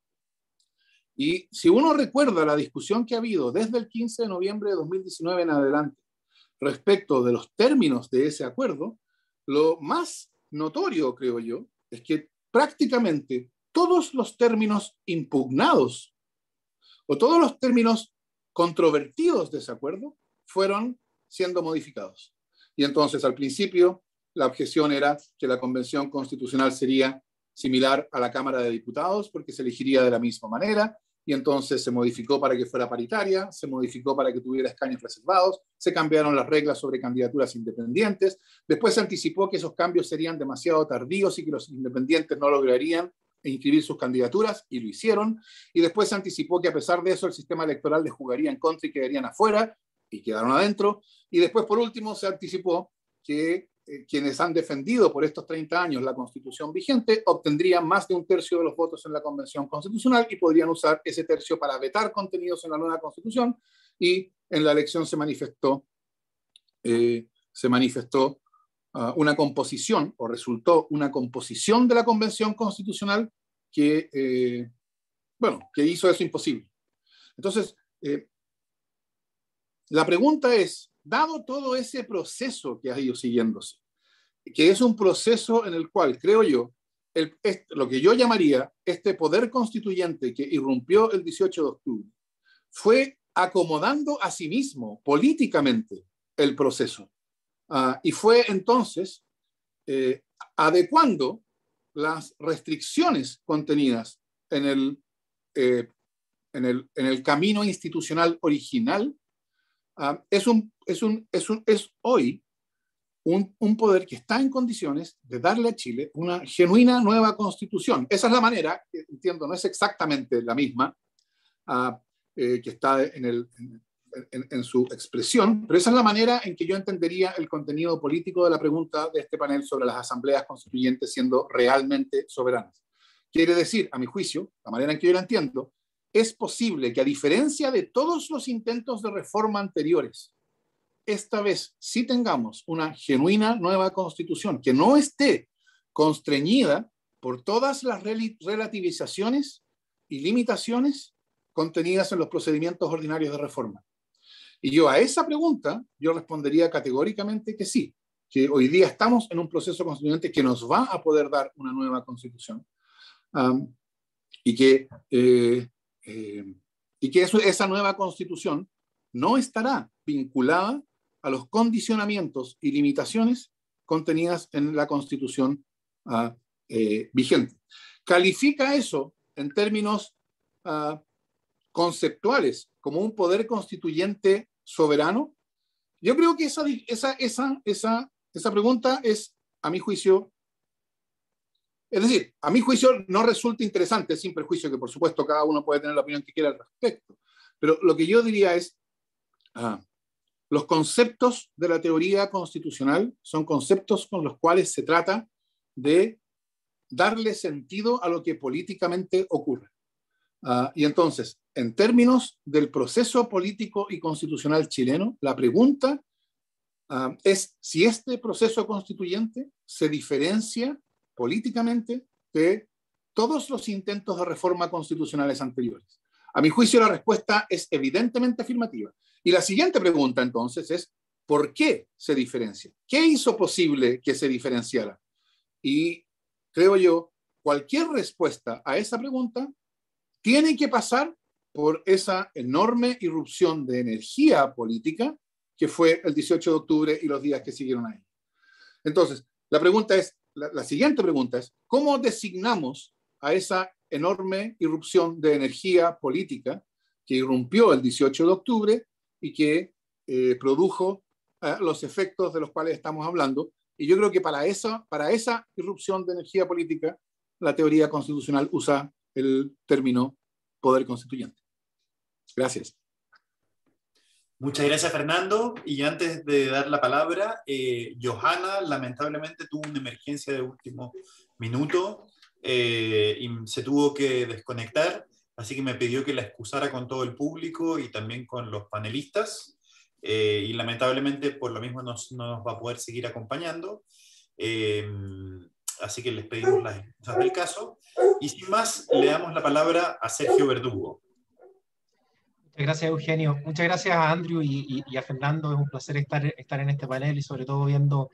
Y si uno recuerda la discusión que ha habido desde el 15 de noviembre de 2019 en adelante respecto de los términos de ese acuerdo, lo más notorio, creo yo, es que prácticamente todos los términos impugnados o todos los términos controvertidos de ese acuerdo fueron siendo modificados. Y entonces, al principio, la objeción era que la Convención Constitucional sería similar a la Cámara de Diputados porque se elegiría de la misma manera, y entonces se modificó para que fuera paritaria, se modificó para que tuviera escaños reservados, se cambiaron las reglas sobre candidaturas independientes, después se anticipó que esos cambios serían demasiado tardíos y que los independientes no lograrían inscribir sus candidaturas, y lo hicieron, y después se anticipó que a pesar de eso el sistema electoral les jugaría en contra y quedarían afuera, y quedaron adentro, y después por último se anticipó que quienes han defendido por estos 30 años la Constitución vigente obtendrían más de un tercio de los votos en la Convención Constitucional y podrían usar ese tercio para vetar contenidos en la nueva Constitución, y en la elección se manifestó una composición, o resultó una composición de la Convención Constitucional que hizo eso imposible. Entonces, la pregunta es, dado todo ese proceso que ha ido siguiéndose, que es un proceso en el cual, creo yo, lo que yo llamaría este poder constituyente que irrumpió el 18 de octubre, fue acomodando a sí mismo políticamente el proceso. Y fue entonces adecuando las restricciones contenidas en el camino institucional original. Es hoy un poder que está en condiciones de darle a Chile una genuina nueva constitución. Esa es la manera, entiendo, no es exactamente la misma que está en su expresión, pero esa es la manera en que yo entendería el contenido político de la pregunta de este panel sobre las asambleas constituyentes siendo realmente soberanas. Quiere decir, a mi juicio, la manera en que yo la entiendo, es posible que, a diferencia de todos los intentos de reforma anteriores, esta vez sí tengamos una genuina nueva constitución que no esté constreñida por todas las relativizaciones y limitaciones contenidas en los procedimientos ordinarios de reforma. Y yo a esa pregunta, yo respondería categóricamente que sí, que hoy día estamos en un proceso constituyente que nos va a poder dar una nueva constitución, y que esa nueva constitución no estará vinculada a los condicionamientos y limitaciones contenidas en la constitución vigente. Califica eso en términos conceptuales como un poder constituyente soberano. Yo creo que esa pregunta es, a mi juicio, es decir, a mi juicio no resulta interesante, sin perjuicio que por supuesto cada uno puede tener la opinión que quiera al respecto, pero lo que yo diría es, los conceptos de la teoría constitucional son conceptos con los cuales se trata de darle sentido a lo que políticamente ocurre. Y entonces, en términos del proceso político y constitucional chileno, la pregunta es si este proceso constituyente se diferencia políticamente de todos los intentos de reforma constitucionales anteriores. A mi juicio, la respuesta es evidentemente afirmativa. Y la siguiente pregunta, entonces, es ¿por qué se diferencia? ¿Qué hizo posible que se diferenciara? Y creo yo, cualquier respuesta a esa pregunta tiene que pasar por esa enorme irrupción de energía política que fue el 18 de octubre y los días que siguieron ahí. Entonces, la siguiente pregunta es, ¿cómo designamos a esa enorme irrupción de energía política que irrumpió el 18 de octubre y que produjo los efectos de los cuales estamos hablando? Y yo creo que para esa irrupción de energía política, la teoría constitucional usa el término poder constituyente. Gracias. Muchas gracias, Fernando. Y antes de dar la palabra, Johanna lamentablemente tuvo una emergencia de último minuto y se tuvo que desconectar, así que me pidió que la excusara con todo el público y también con los panelistas. Y lamentablemente por lo mismo no nos va a poder seguir acompañando. Así que les pedimos las excusas del caso. Y sin más, le damos la palabra a Sergio Verdugo. Muchas gracias, Eugenio. Muchas gracias a Andrew y a Fernando. Es un placer estar en este panel y sobre todo viviendo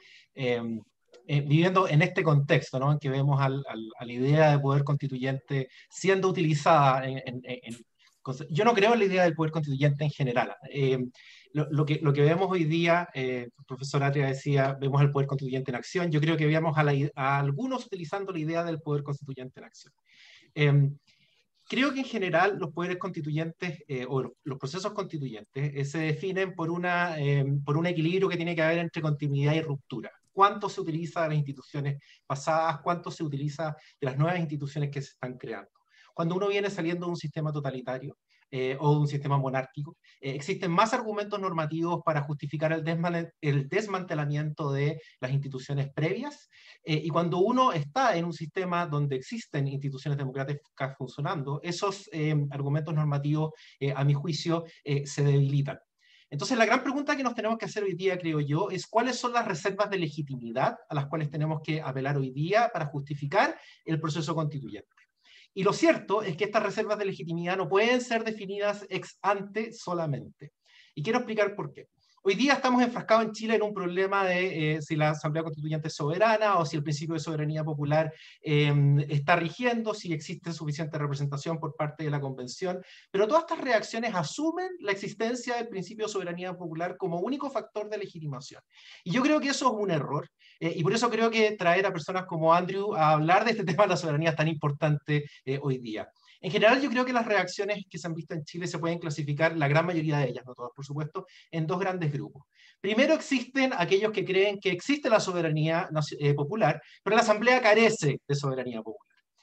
en este contexto, ¿no? En que vemos a la idea de poder constituyente siendo utilizada yo no creo en la idea del poder constituyente en general. Lo que vemos hoy día, el profesor Atria decía, vemos al poder constituyente en acción. Yo creo que veíamos a algunos utilizando la idea del poder constituyente en acción. Creo que en general los poderes constituyentes o los procesos constituyentes se definen por un equilibrio que tiene que haber entre continuidad y ruptura. ¿Cuánto se utiliza de las instituciones pasadas? ¿Cuánto se utiliza de las nuevas instituciones que se están creando? Cuando uno viene saliendo de un sistema totalitario o de un sistema monárquico, existen más argumentos normativos para justificar el desmantelamiento de las instituciones previas, y cuando uno está en un sistema donde existen instituciones democráticas funcionando, esos argumentos normativos, a mi juicio, se debilitan. Entonces, la gran pregunta que nos tenemos que hacer hoy día, creo yo, es cuáles son las reservas de legitimidad a las cuales tenemos que apelar hoy día para justificar el proceso constituyente. Y lo cierto es que estas reservas de legitimidad no pueden ser definidas ex ante solamente. Y quiero explicar por qué. Hoy día estamos enfrascados en Chile en un problema de si la Asamblea Constituyente es soberana o si el principio de soberanía popular está rigiendo, si existe suficiente representación por parte de la Convención. Pero todas estas reacciones asumen la existencia del principio de soberanía popular como único factor de legitimación. Y yo creo que eso es un error. Y por eso creo que traer a personas como Andrew a hablar de este tema de la soberanía es tan importante hoy día. En general, yo creo que las reacciones que se han visto en Chile se pueden clasificar, la gran mayoría de ellas, no todas por supuesto, en dos grandes grupos. Primero existen aquellos que creen que existe la soberanía popular, pero la Asamblea carece de soberanía popular.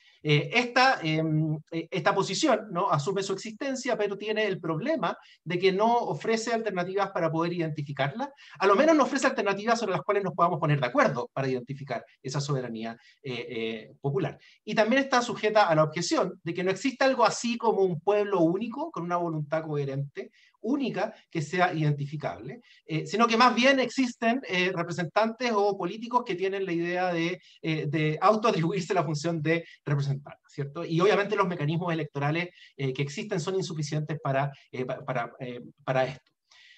Esta posición, ¿no?, asume su existencia, pero tiene el problema de que no ofrece alternativas para poder identificarla, a lo menos no ofrece alternativas sobre las cuales nos podamos poner de acuerdo para identificar esa soberanía popular. Y también está sujeta a la objeción de que no existe algo así como un pueblo único, con una voluntad coherente, única, que sea identificable, sino que más bien existen representantes o políticos que tienen la idea de autoatribuirse la función de representar, ¿cierto? Y obviamente los mecanismos electorales que existen son insuficientes para esto.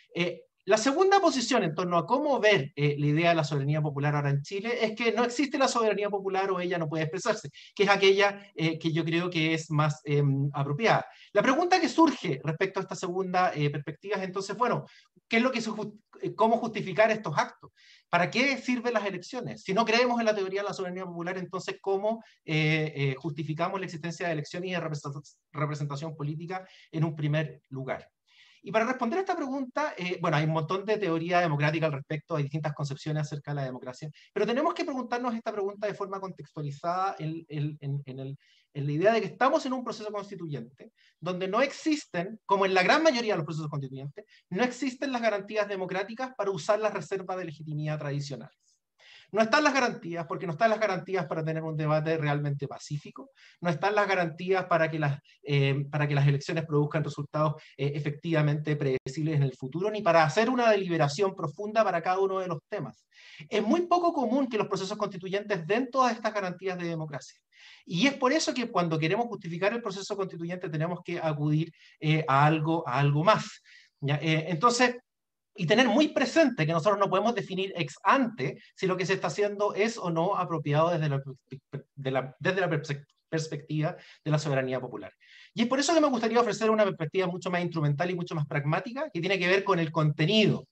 La segunda posición en torno a cómo ver la idea de la soberanía popular ahora en Chile es que no existe la soberanía popular o ella no puede expresarse, que es aquella que yo creo que es más apropiada. La pregunta que surge respecto a esta segunda perspectiva es entonces, bueno, ¿qué es lo que cómo justificar estos actos? ¿Para qué sirven las elecciones? Si no creemos en la teoría de la soberanía popular, entonces ¿cómo justificamos la existencia de elecciones y de representación política en un primer lugar? Y para responder a esta pregunta, bueno, hay un montón de teoría democrática al respecto, hay distintas concepciones acerca de la democracia, pero tenemos que preguntarnos esta pregunta de forma contextualizada en la idea de que estamos en un proceso constituyente donde no existen, como en la gran mayoría de los procesos constituyentes, no existen las garantías democráticas para usar las reservas de legitimidad tradicionales. No están las garantías, porque no están las garantías para tener un debate realmente pacífico, no están las garantías para que las elecciones produzcan resultados efectivamente predecibles en el futuro, ni para hacer una deliberación profunda para cada uno de los temas. Es muy poco común que los procesos constituyentes den todas estas garantías de democracia. Y es por eso que cuando queremos justificar el proceso constituyente tenemos que acudir a algo más. ¿Ya? Entonces, y tener muy presente que nosotros no podemos definir ex ante si lo que se está haciendo es o no apropiado desde la perspectiva de la soberanía popular. Y es por eso que me gustaría ofrecer una perspectiva mucho más instrumental y mucho más pragmática, que tiene que ver con el contenido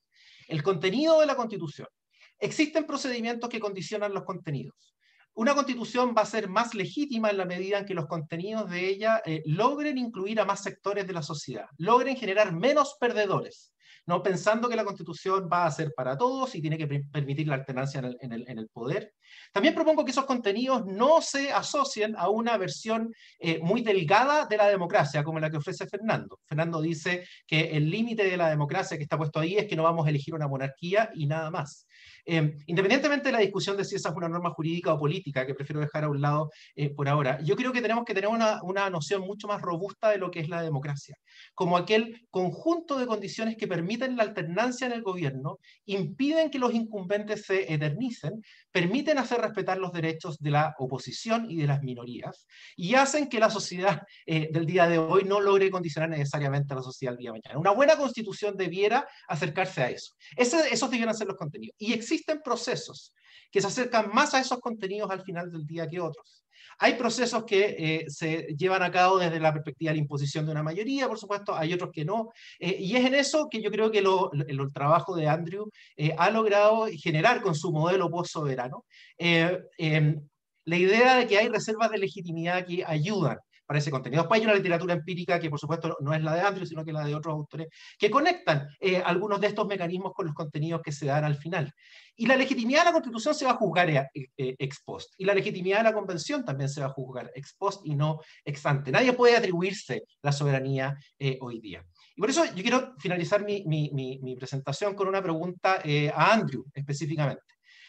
de la Constitución. Existen procedimientos que condicionan los contenidos. Una constitución va a ser más legítima en la medida en que los contenidos de ella logren incluir a más sectores de la sociedad, logren generar menos perdedores, no pensando que la Constitución va a ser para todos y tiene que permitir la alternancia en el poder. También propongo que esos contenidos no se asocien a una versión muy delgada de la democracia, como la que ofrece Fernando. Fernando dice que el límite de la democracia que está puesto ahí es que no vamos a elegir una monarquía y nada más. Independientemente de la discusión de si esa es una norma jurídica o política, que prefiero dejar a un lado por ahora, yo creo que tenemos que tener una noción mucho más robusta de lo que es la democracia, como aquel conjunto de condiciones que permiten la alternancia en el gobierno, impiden que los incumbentes se eternicen, permiten hacer respetar los derechos de la oposición y de las minorías, y hacen que la sociedad del día de hoy no logre condicionar necesariamente a la sociedad del día de mañana. Una buena constitución debiera acercarse a eso. Esos debieran ser los contenidos. Y existen procesos que se acercan más a esos contenidos al final del día que otros. Hay procesos que se llevan a cabo desde la perspectiva de la imposición de una mayoría, por supuesto, hay otros que no, y es en eso que yo creo que el trabajo de Andrew ha logrado generar con su modelo post-soberano la idea de que hay reservas de legitimidad que ayudan para ese contenido. Después hay una literatura empírica que por supuesto no es la de Andrew, sino que la de otros autores, que conectan algunos de estos mecanismos con los contenidos que se dan al final. Y la legitimidad de la Constitución se va a juzgar ex post, y la legitimidad de la Convención también se va a juzgar ex post y no ex ante. Nadie puede atribuirse la soberanía hoy día. Y por eso yo quiero finalizar mi presentación con una pregunta a Andrew específicamente.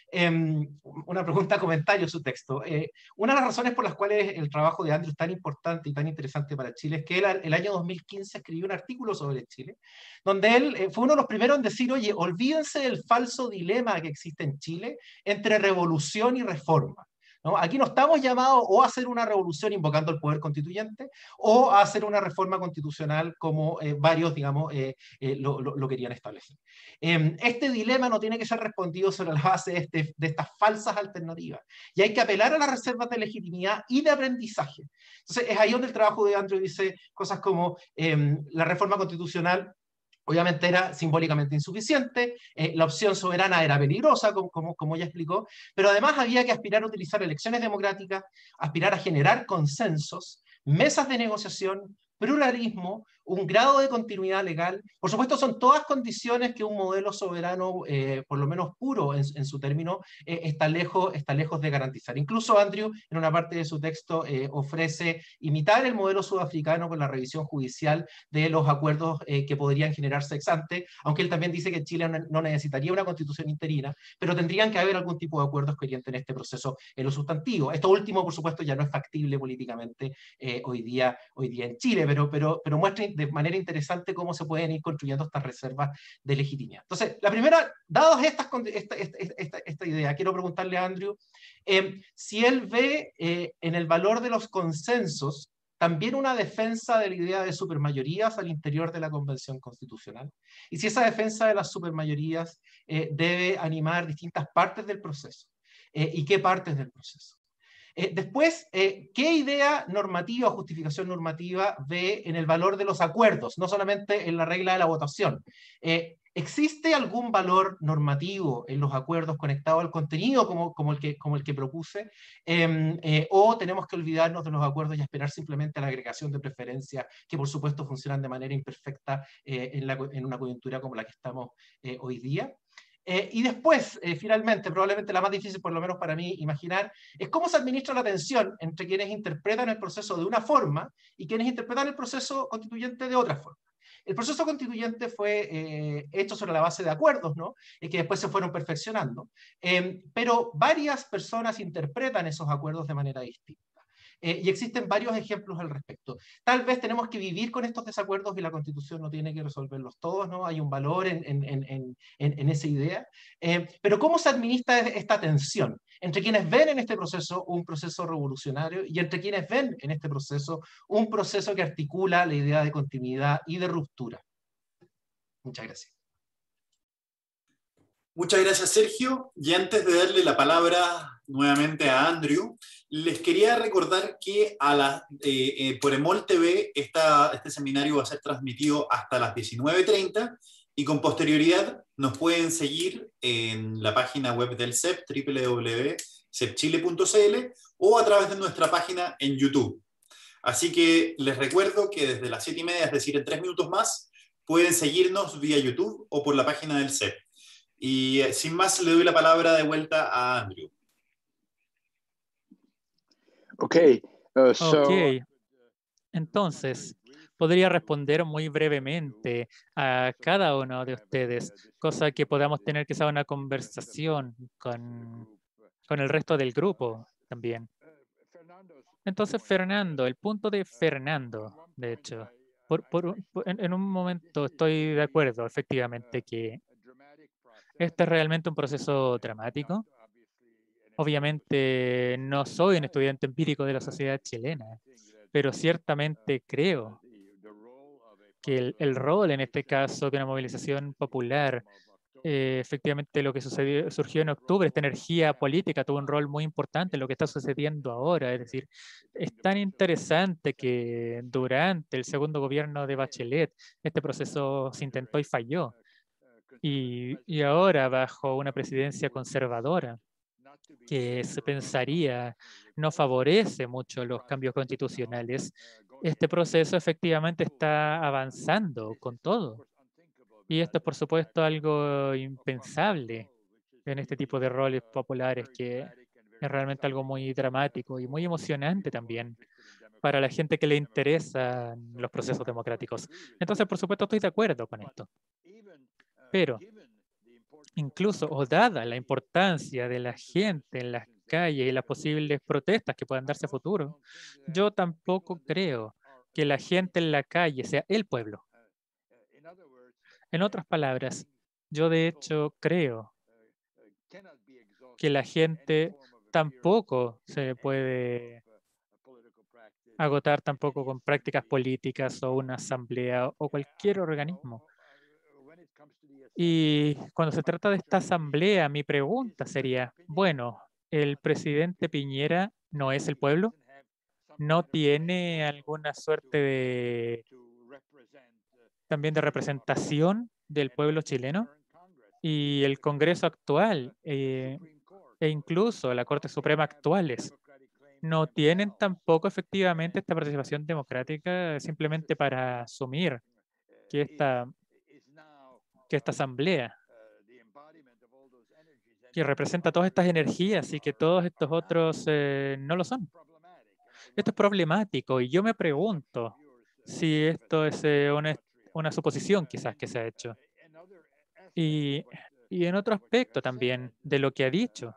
Una pregunta, comentario, su texto. Una de las razones por las cuales el trabajo de Andrew es tan importante y tan interesante para Chile es que él el año 2015 escribió un artículo sobre Chile, donde él fue uno de los primeros en decir, oye, olvídense del falso dilema que existe en Chile entre revolución y reforma. ¿No? Aquí no estamos llamados o a hacer una revolución invocando el poder constituyente o a hacer una reforma constitucional como varios, digamos, lo querían establecer. Este dilema no tiene que ser respondido sobre la base de estas falsas alternativas. Y hay que apelar a las reservas de legitimidad y de aprendizaje. Entonces, es ahí donde el trabajo de Andrew dice cosas como la reforma constitucional obviamente era simbólicamente insuficiente, la opción soberana era peligrosa, como ya explicó, pero además había que aspirar a utilizar elecciones democráticas, aspirar a generar consensos, mesas de negociación, pluralismo, un grado de continuidad legal. Por supuesto, son todas condiciones que un modelo soberano, por lo menos puro en su término, está lejos de garantizar. Incluso Andrew, en una parte de su texto, ofrece imitar el modelo sudafricano con la revisión judicial de los acuerdos que podrían generarse ex ante, aunque él también dice que Chile no necesitaría una constitución interina, pero tendrían que haber algún tipo de acuerdos que orienten este proceso en lo sustantivo. Esto último, por supuesto, ya no es factible políticamente hoy día en Chile, pero muestra de manera interesante cómo se pueden ir construyendo estas reservas de legitimidad. Entonces, la primera, dadas esta idea, quiero preguntarle a Andrew si él ve en el valor de los consensos también una defensa de la idea de supermayorías al interior de la Convención Constitucional, y si esa defensa de las supermayorías debe animar distintas partes del proceso, y qué partes del proceso. Después, ¿qué idea normativa o justificación normativa ve en el valor de los acuerdos, no solamente en la regla de la votación? ¿Existe algún valor normativo en los acuerdos conectado al contenido como el que propuse? ¿O tenemos que olvidarnos de los acuerdos y esperar simplemente a la agregación de preferencias que por supuesto funcionan de manera imperfecta en una coyuntura como la que estamos hoy día? Y después, finalmente, probablemente la más difícil, por lo menos para mí, imaginar, es cómo se administra la tensión entre quienes interpretan el proceso de una forma y quienes interpretan el proceso constituyente de otra forma. El proceso constituyente fue hecho sobre la base de acuerdos, ¿no? Que después se fueron perfeccionando, pero varias personas interpretan esos acuerdos de manera distinta. Y existen varios ejemplos al respecto. Tal vez tenemos que vivir con estos desacuerdos y la Constitución no tiene que resolverlos todos, ¿no? Hay un valor en esa idea. Pero ¿cómo se administra esta tensión entre quienes ven en este proceso un proceso revolucionario y entre quienes ven en este proceso un proceso que articula la idea de continuidad y de ruptura? Muchas gracias. Muchas gracias, Sergio. Y antes de darle la palabra nuevamente a Andrew, les quería recordar que por EMOL TV este seminario va a ser transmitido hasta las 19:30 y con posterioridad nos pueden seguir en la página web del CEP, www.cepchile.cl, o a través de nuestra página en YouTube. Así que les recuerdo que desde las 7:30, es decir, en 3 minutos más, pueden seguirnos vía YouTube o por la página del CEP. Y sin más, le doy la palabra de vuelta a Andrew. Okay. Entonces, podría responder muy brevemente a cada uno de ustedes, cosa que podamos tener quizá una conversación con el resto del grupo también. Entonces, Fernando, el punto de Fernando, de hecho, en un momento estoy de acuerdo, efectivamente, que este es realmente un proceso dramático. Obviamente no soy un estudiante empírico de la sociedad chilena, pero ciertamente creo que el rol en este caso de una movilización popular, efectivamente lo que surgió en octubre, esta energía política tuvo un rol muy importante en lo que está sucediendo ahora. Es decir, es tan interesante que durante el segundo gobierno de Bachelet este proceso se intentó y falló. Y ahora bajo una presidencia conservadora, que se pensaría no favorece mucho los cambios constitucionales, este proceso efectivamente está avanzando con todo. Y esto es, por supuesto, algo impensable en este tipo de roles populares, que es realmente algo muy dramático y muy emocionante también para la gente que le interesan los procesos democráticos. Entonces, por supuesto, estoy de acuerdo con esto. Pero incluso, o dada la importancia de la gente en las calles y las posibles protestas que puedan darse a futuro, yo tampoco creo que la gente en la calle sea el pueblo. En otras palabras, yo de hecho creo que la gente tampoco se puede agotar tampoco con prácticas políticas o una asamblea o cualquier organismo. Y cuando se trata de esta asamblea, mi pregunta sería, bueno, ¿el presidente Piñera no es el pueblo? ¿No tiene alguna suerte de también de representación del pueblo chileno? Y el Congreso actual e incluso la Corte Suprema actuales no tienen tampoco efectivamente esta participación democrática simplemente para asumir que esta asamblea, que representa todas estas energías y que todos estos otros no lo son. Esto es problemático y yo me pregunto si esto es una suposición quizás que se ha hecho. Y en otro aspecto también de lo que ha dicho,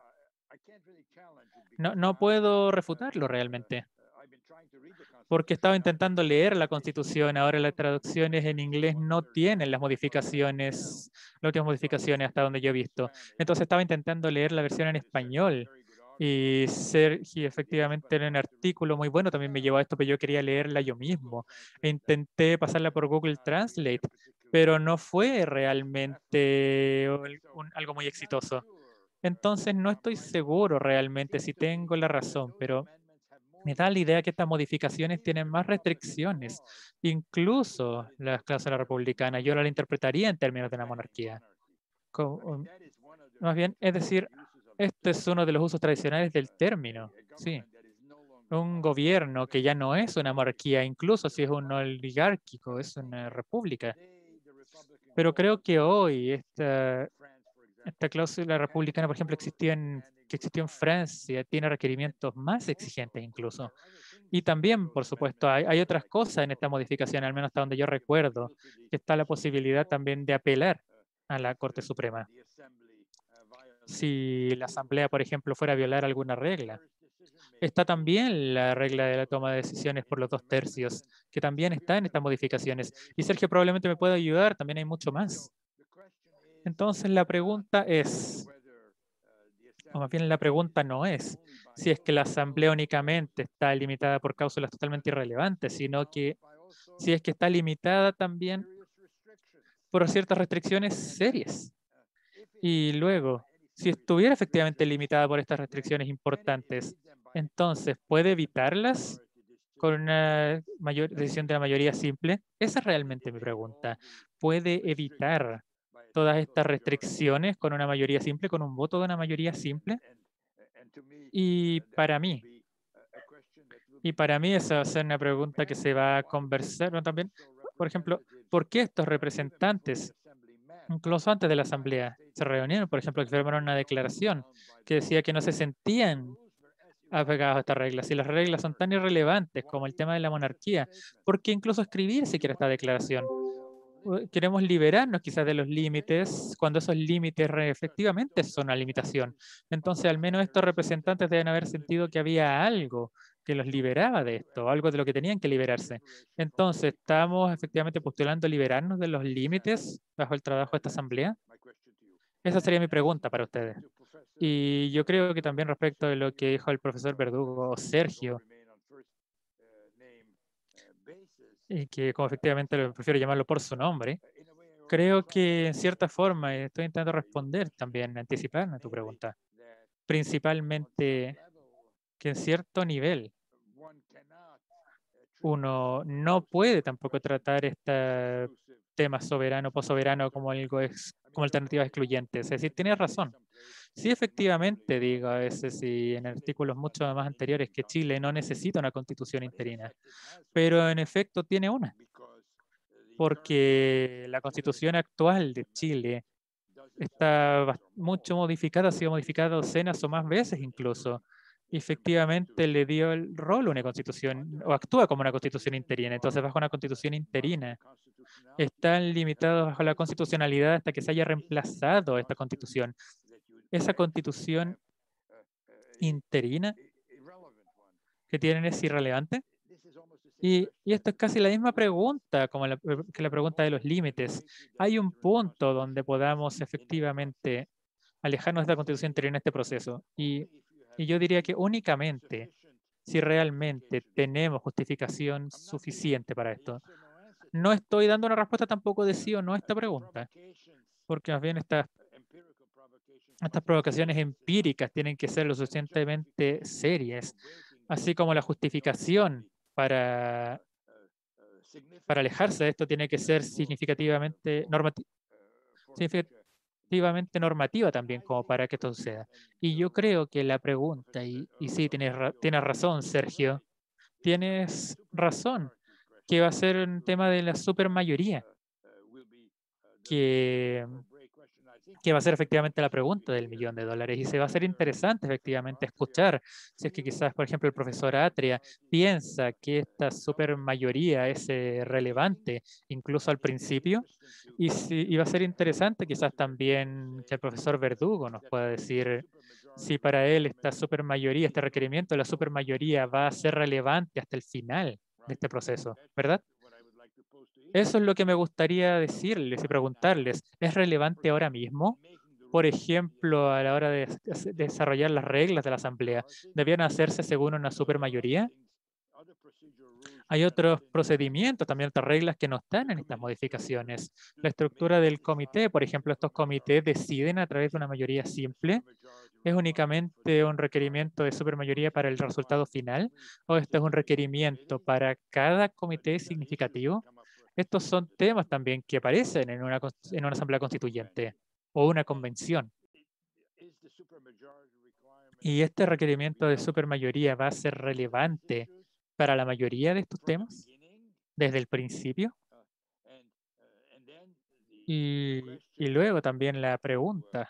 no puedo refutarlo realmente, porque estaba intentando leer la Constitución. Ahora las traducciones en inglés no tienen las modificaciones, las últimas modificaciones hasta donde yo he visto. Entonces estaba intentando leer la versión en español. Y Sergio efectivamente era un artículo muy bueno, también me llevó a esto, pero yo quería leerla yo mismo. E intenté pasarla por Google Translate, pero no fue realmente algo muy exitoso. Entonces no estoy seguro realmente si tengo la razón, pero me da la idea que estas modificaciones tienen más restricciones, incluso las cláusulas republicanas. Yo la interpretaría en términos de una monarquía. Más bien, es decir, este es uno de los usos tradicionales del término. Sí, un gobierno que ya no es una monarquía, incluso si es un oligárquico, es una república. Pero creo que hoy esta cláusula republicana, por ejemplo, que existió en Francia, tiene requerimientos más exigentes incluso. Y también, por supuesto, hay otras cosas en esta modificación, al menos hasta donde yo recuerdo, que está la posibilidad también de apelar a la Corte Suprema. Si la Asamblea, por ejemplo, fuera a violar alguna regla. Está también la regla de la toma de decisiones por los 2/3, que también está en estas modificaciones. Y Sergio probablemente me pueda ayudar, también hay mucho más. Entonces la pregunta es, o más bien la pregunta no es si es que la Asamblea únicamente está limitada por cláusulas totalmente irrelevantes, sino que si es que está limitada también por ciertas restricciones serias. Y luego, si estuviera efectivamente limitada por estas restricciones importantes, entonces, ¿puede evitarlas con una decisión de la mayoría simple? Esa es realmente mi pregunta. ¿Puede evitar todas estas restricciones con una mayoría simple, con un voto de una mayoría simple? Y para mí esa va a ser una pregunta que se va a conversar, ¿no? También, por ejemplo, ¿por qué estos representantes, incluso antes de la Asamblea, se reunieron, por ejemplo, que firmaron una declaración que decía que no se sentían apegados a estas reglas? Si las reglas son tan irrelevantes como el tema de la monarquía, ¿por qué incluso escribir siquiera esta declaración? Queremos liberarnos quizás de los límites cuando esos límites efectivamente son una limitación. Entonces, al menos estos representantes deben haber sentido que había algo que los liberaba de esto, algo de lo que tenían que liberarse. Entonces, ¿estamos efectivamente postulando liberarnos de los límites bajo el trabajo de esta asamblea? Esa sería mi pregunta para ustedes. Y yo creo que también respecto de lo que dijo el profesor Verdugo o Sergio, y que como efectivamente prefiero llamarlo por su nombre, creo que en cierta forma estoy intentando responder también, anticiparme a tu pregunta, principalmente que en cierto nivel uno no puede tampoco tratar este tema soberano, possoberano como algo como alternativas excluyentes. Es decir, tienes razón. Sí, efectivamente, digo a veces y en artículos mucho más anteriores que Chile no necesita una constitución interina, pero en efecto tiene una, porque la constitución actual de Chile está mucho modificada, ha sido modificada docenas o más veces incluso. Efectivamente le dio el rol a una constitución, o actúa como una constitución interina. Entonces, bajo una constitución interina, están limitados bajo la constitucionalidad hasta que se haya reemplazado esta constitución. Esa constitución interina que tienen es irrelevante. Y esto es casi la misma pregunta como que la pregunta de los límites. Hay un punto donde podamos efectivamente alejarnos de la constitución interina en este proceso. Y yo diría que únicamente si realmente tenemos justificación suficiente para esto. No estoy dando una respuesta tampoco de sí o no a esta pregunta, porque más bien estas provocaciones empíricas tienen que ser lo suficientemente serias, así como la justificación para alejarse de esto tiene que ser significativamente normativa también como para que esto suceda. Y yo creo que la pregunta, y sí, tienes razón, Sergio, tienes razón, que va a ser un tema de la supermayoría, que va a ser efectivamente la pregunta del $1.000.000. Y se va a ser interesante efectivamente escuchar si es que quizás, por ejemplo, el profesor Atria piensa que esta supermayoría es relevante incluso al principio. Y va a ser interesante quizás también que el profesor Verdugo nos pueda decir si para él esta supermayoría, este requerimiento de la supermayoría va a ser relevante hasta el final de este proceso, ¿verdad? Eso es lo que me gustaría decirles y preguntarles. ¿Es relevante ahora mismo? Por ejemplo, a la hora de desarrollar las reglas de la Asamblea, ¿debían hacerse según una supermayoría? Hay otros procedimientos, también otras reglas que no están en estas modificaciones. La estructura del comité, por ejemplo, estos comités deciden a través de una mayoría simple. ¿Es únicamente un requerimiento de supermayoría para el resultado final? ¿O esto es un requerimiento para cada comité significativo? Estos son temas también que aparecen en una asamblea constituyente o una convención. ¿Y este requerimiento de supermayoría va a ser relevante para la mayoría de estos temas desde el principio? Y luego también la pregunta.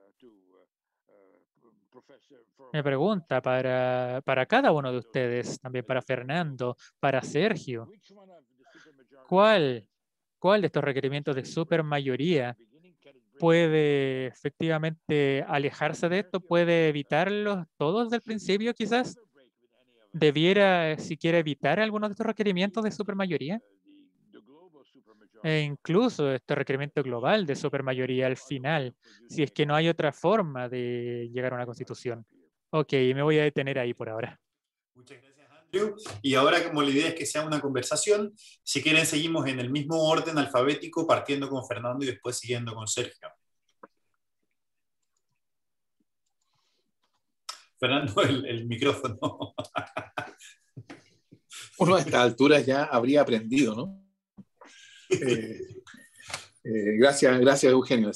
Me pregunta para cada uno de ustedes, también para Fernando, para Sergio, ¿cuál de estos requerimientos de supermayoría puede efectivamente alejarse de esto? ¿Puede evitarlos todos desde el principio quizás? ¿Debiera siquiera evitar algunos de estos requerimientos de supermayoría? E incluso este requerimiento global de supermayoría al final, si es que no hay otra forma de llegar a una constitución. Ok, me voy a detener ahí por ahora. Muchas gracias, Andrew. Y ahora, como la idea es que sea una conversación, si quieren seguimos en el mismo orden alfabético, partiendo con Fernando y después siguiendo con Sergio. Fernando, el micrófono. Uno a estas alturas ya habría aprendido, ¿no? Gracias, Eugenio.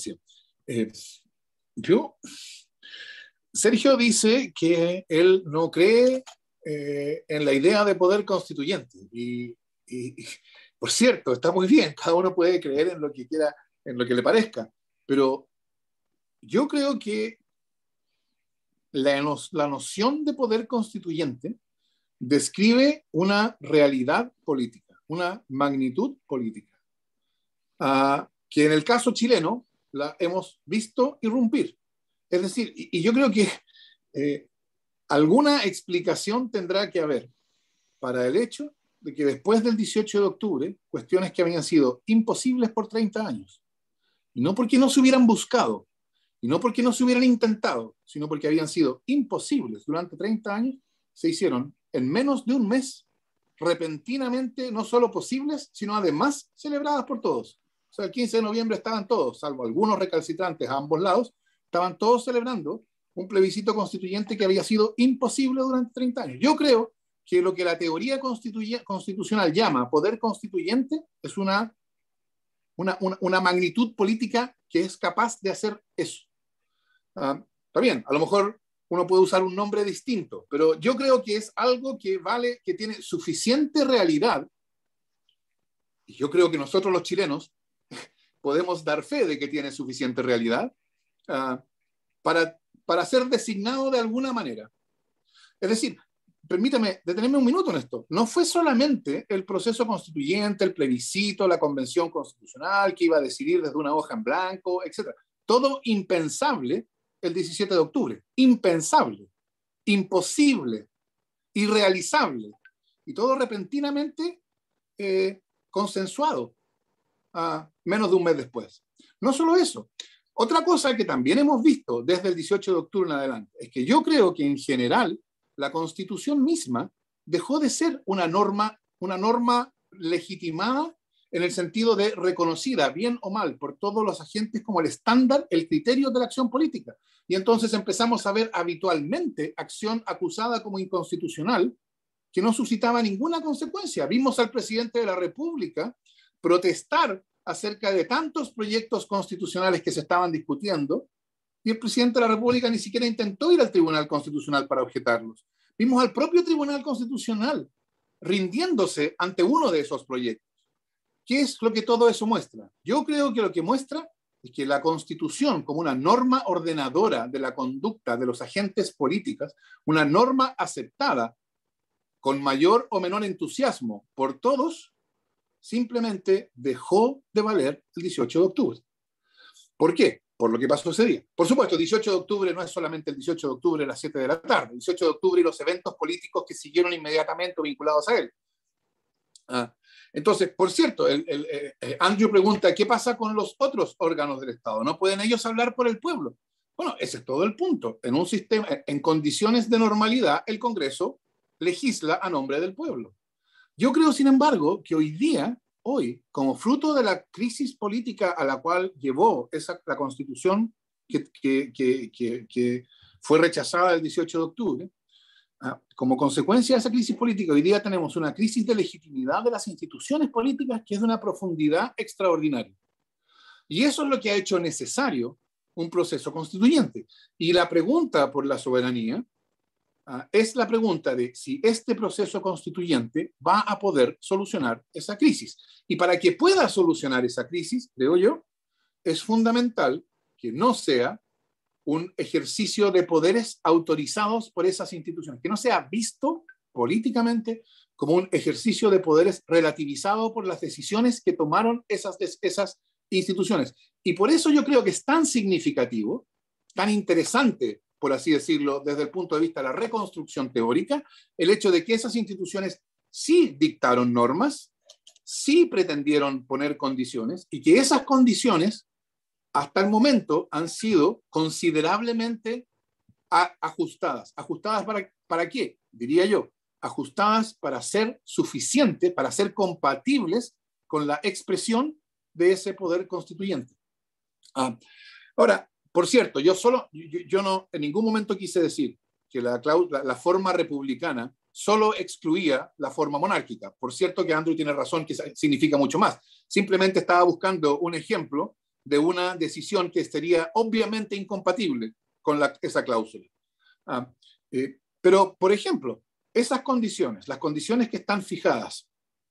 Sergio dice que él no cree en la idea de poder constituyente. Y por cierto, está muy bien, cada uno puede creer en lo que quiera, en lo que le parezca, pero yo creo que la noción de poder constituyente describe una realidad política, una magnitud política, que en el caso chileno la hemos visto irrumpir. Es decir, y yo creo que alguna explicación tendrá que haber para el hecho de que después del 18 de octubre, cuestiones que habían sido imposibles por 30 años, y no porque no se hubieran buscado, y no porque no se hubieran intentado, sino porque habían sido imposibles durante 30 años, se hicieron en menos de un mes, repentinamente, no solo posibles, sino además celebradas por todos. O sea, el 15 de noviembre estaban todos, salvo algunos recalcitrantes a ambos lados, estaban todos celebrando un plebiscito constituyente que había sido imposible durante 30 años. Yo creo que lo que la teoría constitucional llama poder constituyente es una magnitud política que es capaz de hacer eso. Está bien, a lo mejor uno puede usar un nombre distinto, pero yo creo que es algo que vale, que tiene suficiente realidad, y yo creo que nosotros los chilenos podemos dar fe de que tiene suficiente realidad para ser designado de alguna manera. Es decir, permítame detenerme un minuto en esto. No fue solamente el proceso constituyente, el plebiscito, la convención constitucional que iba a decidir desde una hoja en blanco, etc. Todo impensable el 17 de octubre. Impensable, imposible, irrealizable. Y todo repentinamente consensuado menos de un mes después. No solo eso. Otra cosa que también hemos visto desde el 18 de octubre en adelante es que yo creo que en general la Constitución misma dejó de ser una norma legitimada en el sentido de reconocida, bien o mal, por todos los agentes como el estándar, el criterio de la acción política. Y entonces empezamos a ver habitualmente acción acusada como inconstitucional que no suscitaba ninguna consecuencia. Vimos al presidente de la República protestar acerca de tantos proyectos constitucionales que se estaban discutiendo, y el presidente de la República ni siquiera intentó ir al Tribunal Constitucional para objetarlos. Vimos al propio Tribunal Constitucional rindiéndose ante uno de esos proyectos. ¿Qué es lo que todo eso muestra? Yo creo que lo que muestra es que la Constitución, como una norma ordenadora de la conducta de los agentes políticos, una norma aceptada con mayor o menor entusiasmo por todos, simplemente dejó de valer el 18 de octubre. ¿Por qué? Por lo que pasó ese día. Por supuesto, el 18 de octubre no es solamente el 18 de octubre a las 7 de la tarde, el 18 de octubre y los eventos políticos que siguieron inmediatamente vinculados a él. Entonces, por cierto, Andrew pregunta, ¿qué pasa con los otros órganos del Estado? ¿No pueden ellos hablar por el pueblo? Bueno, ese es todo el punto. En un sistema, en condiciones de normalidad, el Congreso legisla a nombre del pueblo. Yo creo, sin embargo, que hoy, como fruto de la crisis política a la cual llevó la Constitución que fue rechazada el 18 de octubre, como consecuencia de esa crisis política, hoy día tenemos una crisis de legitimidad de las instituciones políticas que es de una profundidad extraordinaria. Y eso es lo que ha hecho necesario un proceso constituyente. Y la pregunta por la soberanía es la pregunta de si este proceso constituyente va a poder solucionar esa crisis. Y para que pueda solucionar esa crisis, creo yo, es fundamental que no sea un ejercicio de poderes autorizados por esas instituciones, que no sea visto políticamente como un ejercicio de poderes relativizado por las decisiones que tomaron esas instituciones. Y por eso yo creo que es tan significativo, tan interesante, por así decirlo, desde el punto de vista de la reconstrucción teórica, el hecho de que esas instituciones sí dictaron normas, sí pretendieron poner condiciones, y que esas condiciones hasta el momento han sido considerablemente ajustadas. ¿Ajustadas para qué? Diría yo, ajustadas para ser suficientes, para ser compatibles con la expresión de ese poder constituyente. Ahora, por cierto, yo no en ningún momento quise decir que la forma republicana solo excluía la forma monárquica. Por cierto que Andrew tiene razón, que significa mucho más. Simplemente estaba buscando un ejemplo de una decisión que sería obviamente incompatible con esa cláusula. Pero, por ejemplo, esas condiciones, las condiciones que están fijadas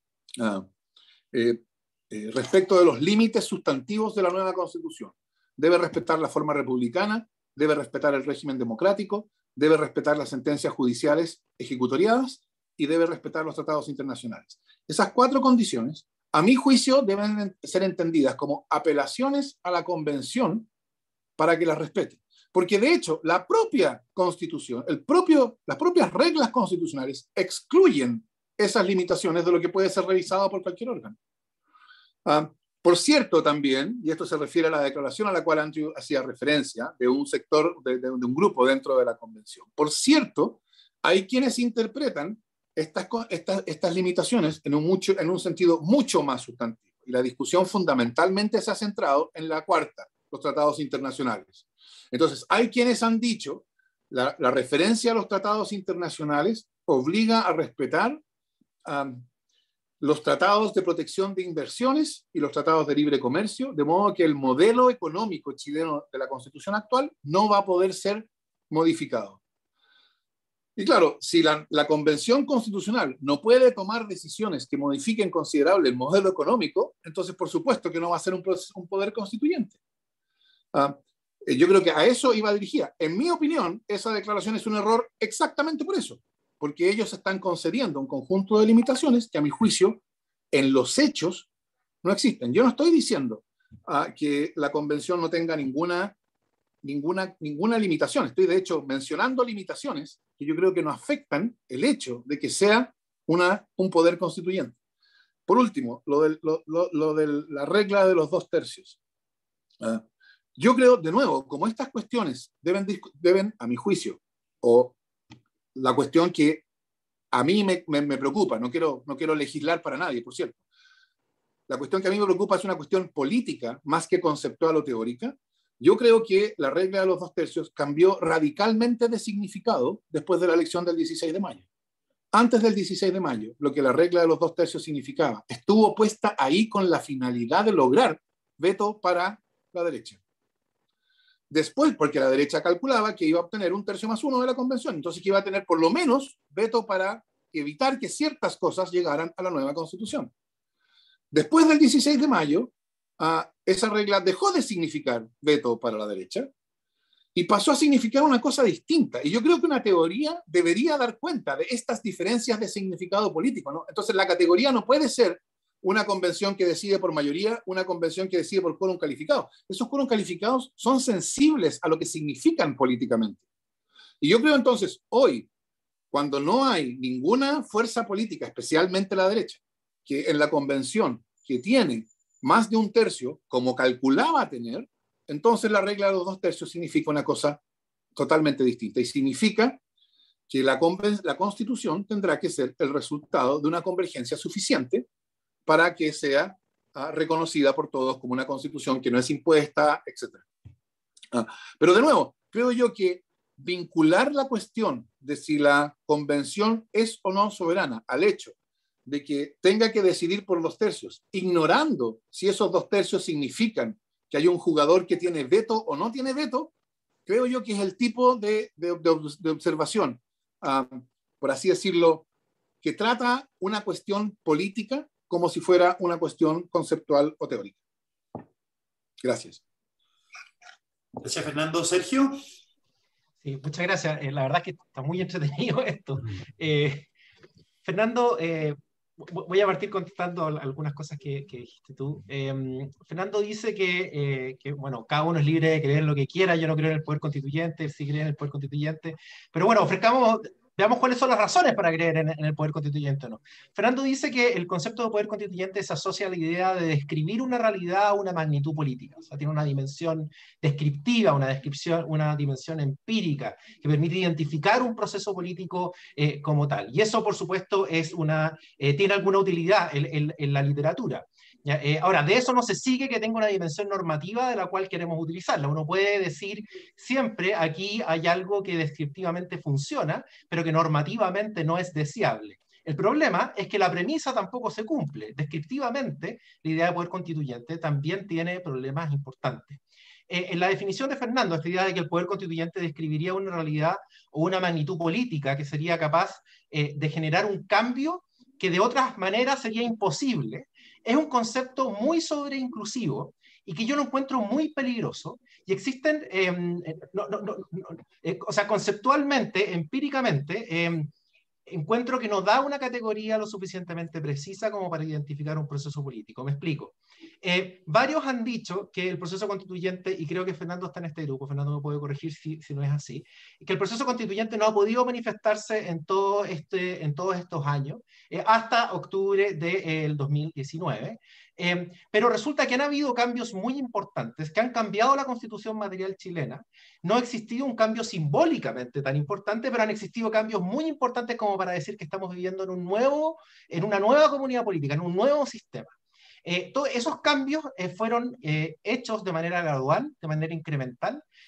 respecto de los límites sustantivos de la nueva Constitución, debe respetar la forma republicana, debe respetar el régimen democrático, debe respetar las sentencias judiciales ejecutoriadas y debe respetar los tratados internacionales. Esas 4 condiciones, a mi juicio, deben ser entendidas como apelaciones a la Convención para que las respete. Porque, de hecho, la propia Constitución, las propias reglas constitucionales excluyen esas limitaciones de lo que puede ser revisado por cualquier órgano. Por cierto, también, y esto se refiere a la declaración a la cual Andrew hacía referencia, de un sector, de un grupo dentro de la Convención. Por cierto, hay quienes interpretan estas limitaciones en un sentido mucho más sustantivo. Y la discusión fundamentalmente se ha centrado en la cuarta, los tratados internacionales. Entonces, hay quienes han dicho, la referencia a los tratados internacionales obliga a respetar los tratados de protección de inversiones y los tratados de libre comercio, de modo que el modelo económico chileno de la Constitución actual no va a poder ser modificado. Y claro, si la Convención Constitucional no puede tomar decisiones que modifiquen considerable el modelo económico, entonces por supuesto que no va a ser un poder constituyente. Yo creo que a eso iba dirigida. En mi opinión, esa declaración es un error exactamente por eso, porque ellos están concediendo un conjunto de limitaciones que a mi juicio en los hechos no existen. Yo no estoy diciendo que la convención no tenga ninguna limitación. Estoy de hecho mencionando limitaciones que yo creo que no afectan el hecho de que sea un poder constituyente. Por último, lo de la regla de los 2/3. Yo creo, de nuevo, como estas cuestiones deben, a mi juicio, o la cuestión que a mí me preocupa, no quiero legislar para nadie, por cierto, la cuestión que a mí me preocupa es una cuestión política más que conceptual o teórica. Yo creo que la regla de los 2/3 cambió radicalmente de significado después de la elección del 16 de mayo. Antes del 16 de mayo, lo que la regla de los 2/3 significaba, estuvo puesta ahí con la finalidad de lograr veto para la derecha. Después, porque la derecha calculaba que iba a obtener 1/3+1 de la convención, entonces que iba a tener por lo menos veto para evitar que ciertas cosas llegaran a la nueva constitución. Después del 16 de mayo, esa regla dejó de significar veto para la derecha y pasó a significar una cosa distinta. Y yo creo que una teoría debería dar cuenta de estas diferencias de significado político, ¿no? Entonces la categoría no puede ser una convención que decide por mayoría, una convención que decide por quórum calificado. Esos quórum calificados son sensibles a lo que significan políticamente. Y yo creo entonces, hoy, cuando no hay ninguna fuerza política, especialmente la derecha, que en la convención que tiene más de 1/3, como calculaba tener, entonces la regla de los 2/3 significa una cosa totalmente distinta. Y significa que la Constitución tendrá que ser el resultado de una convergencia suficiente para que sea reconocida por todos como una constitución que no es impuesta, etc. Pero de nuevo, creo yo que vincular la cuestión de si la convención es o no soberana al hecho de que tenga que decidir por 2/3, ignorando si esos 2/3 significan que hay un jugador que tiene veto o no tiene veto, creo yo que es el tipo de observación, por así decirlo, que trata una cuestión política como si fuera una cuestión conceptual o teórica. Gracias. Gracias, Fernando. Sergio. Sí, muchas gracias. La verdad es que está muy entretenido esto. Fernando, voy a partir contestando algunas cosas que dijiste tú. Fernando dice que, bueno, cada uno es libre de creer lo que quiera. Yo no creo en el poder constituyente, él sí cree en el poder constituyente. Pero bueno, veamos cuáles son las razones para creer en el poder constituyente o no. Fernando dice que el concepto de poder constituyente se asocia a la idea de describir una realidad o una magnitud política. O sea, tiene una dimensión descriptiva, una dimensión empírica que permite identificar un proceso político como tal. Y eso, por supuesto, tiene alguna utilidad en la literatura. Ahora, de eso no se sigue que tenga una dimensión normativa de la cual queremos utilizarla. Uno puede decir siempre, aquí hay algo que descriptivamente funciona, pero que normativamente no es deseable. El problema es que la premisa tampoco se cumple. Descriptivamente, la idea de poder constituyente también tiene problemas importantes. En la definición de Fernando, esta idea de que el poder constituyente describiría una realidad o una magnitud política que sería capaz de generar un cambio que de otras maneras sería imposible, es un concepto muy sobreinclusivo y que yo lo encuentro muy peligroso. Y existen, o sea, conceptualmente, empíricamente, encuentro que no da una categoría lo suficientemente precisa como para identificar un proceso político. Me explico. Varios han dicho que el proceso constituyente, y creo que Fernando está en este grupo, Fernando me puede corregir si no es así, que el proceso constituyente no ha podido manifestarse en todos estos años, hasta octubre del 2019, pero resulta que han habido cambios muy importantes que han cambiado la constitución material chilena. No ha existido un cambio simbólicamente tan importante, pero han existido cambios muy importantes como para decir que estamos viviendo en una nueva comunidad política, en un nuevo sistema. Todos esos cambios fueron hechos de manera gradual, de manera incremental,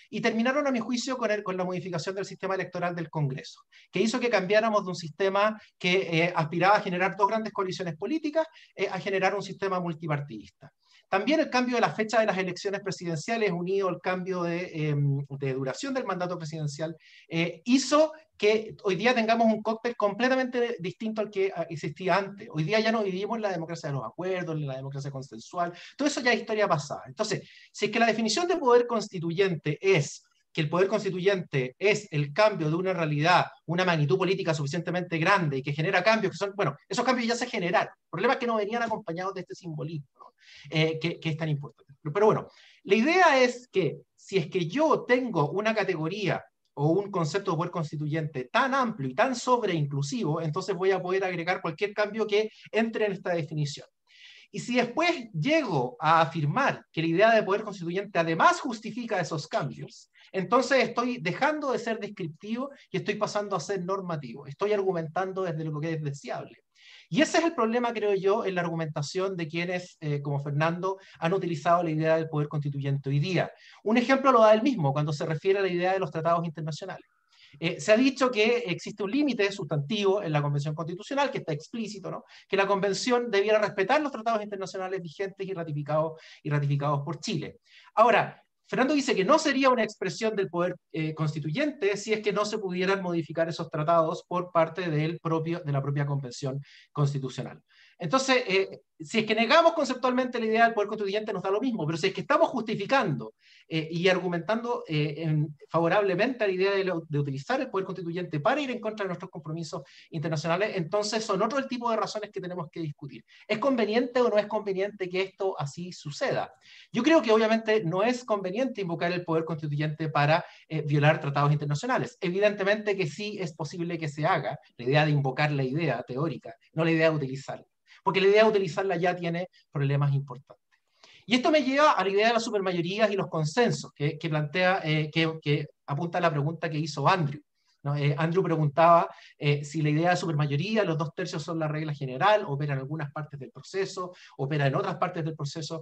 y terminaron, a mi juicio, con la modificación del sistema electoral del Congreso, que hizo que cambiáramos de un sistema que aspiraba a generar dos grandes coaliciones políticas a generar un sistema multipartidista. También el cambio de la fecha de las elecciones presidenciales, unido al cambio de duración del mandato presidencial, hizo que hoy día tengamos un cóctel completamente distinto al que existía antes. Hoy día ya no vivimos en la democracia de los acuerdos, en la democracia consensual, todo eso ya es historia pasada. Entonces, si es que la definición de poder constituyente es que el poder constituyente es el cambio de una realidad, una magnitud política suficientemente grande y que genera cambios que son, bueno, esos cambios ya se generaron. El problema es que no venían acompañados de este simbolismo, ¿no? que es tan importante. Pero bueno, la idea es que si es que yo tengo una categoría o un concepto de poder constituyente tan amplio y tan sobreinclusivo, entonces voy a poder agregar cualquier cambio que entre en esta definición. Y si después llego a afirmar que la idea de poder constituyente además justifica esos cambios, entonces estoy dejando de ser descriptivo y estoy pasando a ser normativo. Estoy argumentando desde lo que es deseable. Y ese es el problema, creo yo, en la argumentación de quienes, como Fernando, han utilizado la idea del poder constituyente hoy día. Un ejemplo lo da él mismo cuando se refiere a la idea de los tratados internacionales. Se ha dicho que existe un límite sustantivo en la Convención Constitucional, que está explícito, ¿no? Que la Convención debiera respetar los tratados internacionales vigentes y ratificados por Chile. Ahora, Fernando dice que no sería una expresión del poder constituyente si es que no se pudieran modificar esos tratados por parte de la propia Convención Constitucional. Entonces, si es que negamos conceptualmente la idea del poder constituyente nos da lo mismo, pero si es que estamos justificando y argumentando favorablemente a la idea de utilizar el poder constituyente para ir en contra de nuestros compromisos internacionales, entonces son otro el tipo de razones que tenemos que discutir. ¿Es conveniente o no es conveniente que esto así suceda? Yo creo que obviamente no es conveniente invocar el poder constituyente para violar tratados internacionales. Evidentemente que sí es posible que se haga, la idea de invocar la idea teórica, no la idea de utilizarla, porque la idea de utilizarla ya tiene problemas importantes. Y esto me lleva a la idea de las supermayorías y los consensos, que plantea, que apunta a la pregunta que hizo Andrew, ¿no? Andrew preguntaba si la idea de supermayoría, los 2/3 son la regla general, opera en algunas partes del proceso, opera en otras partes del proceso.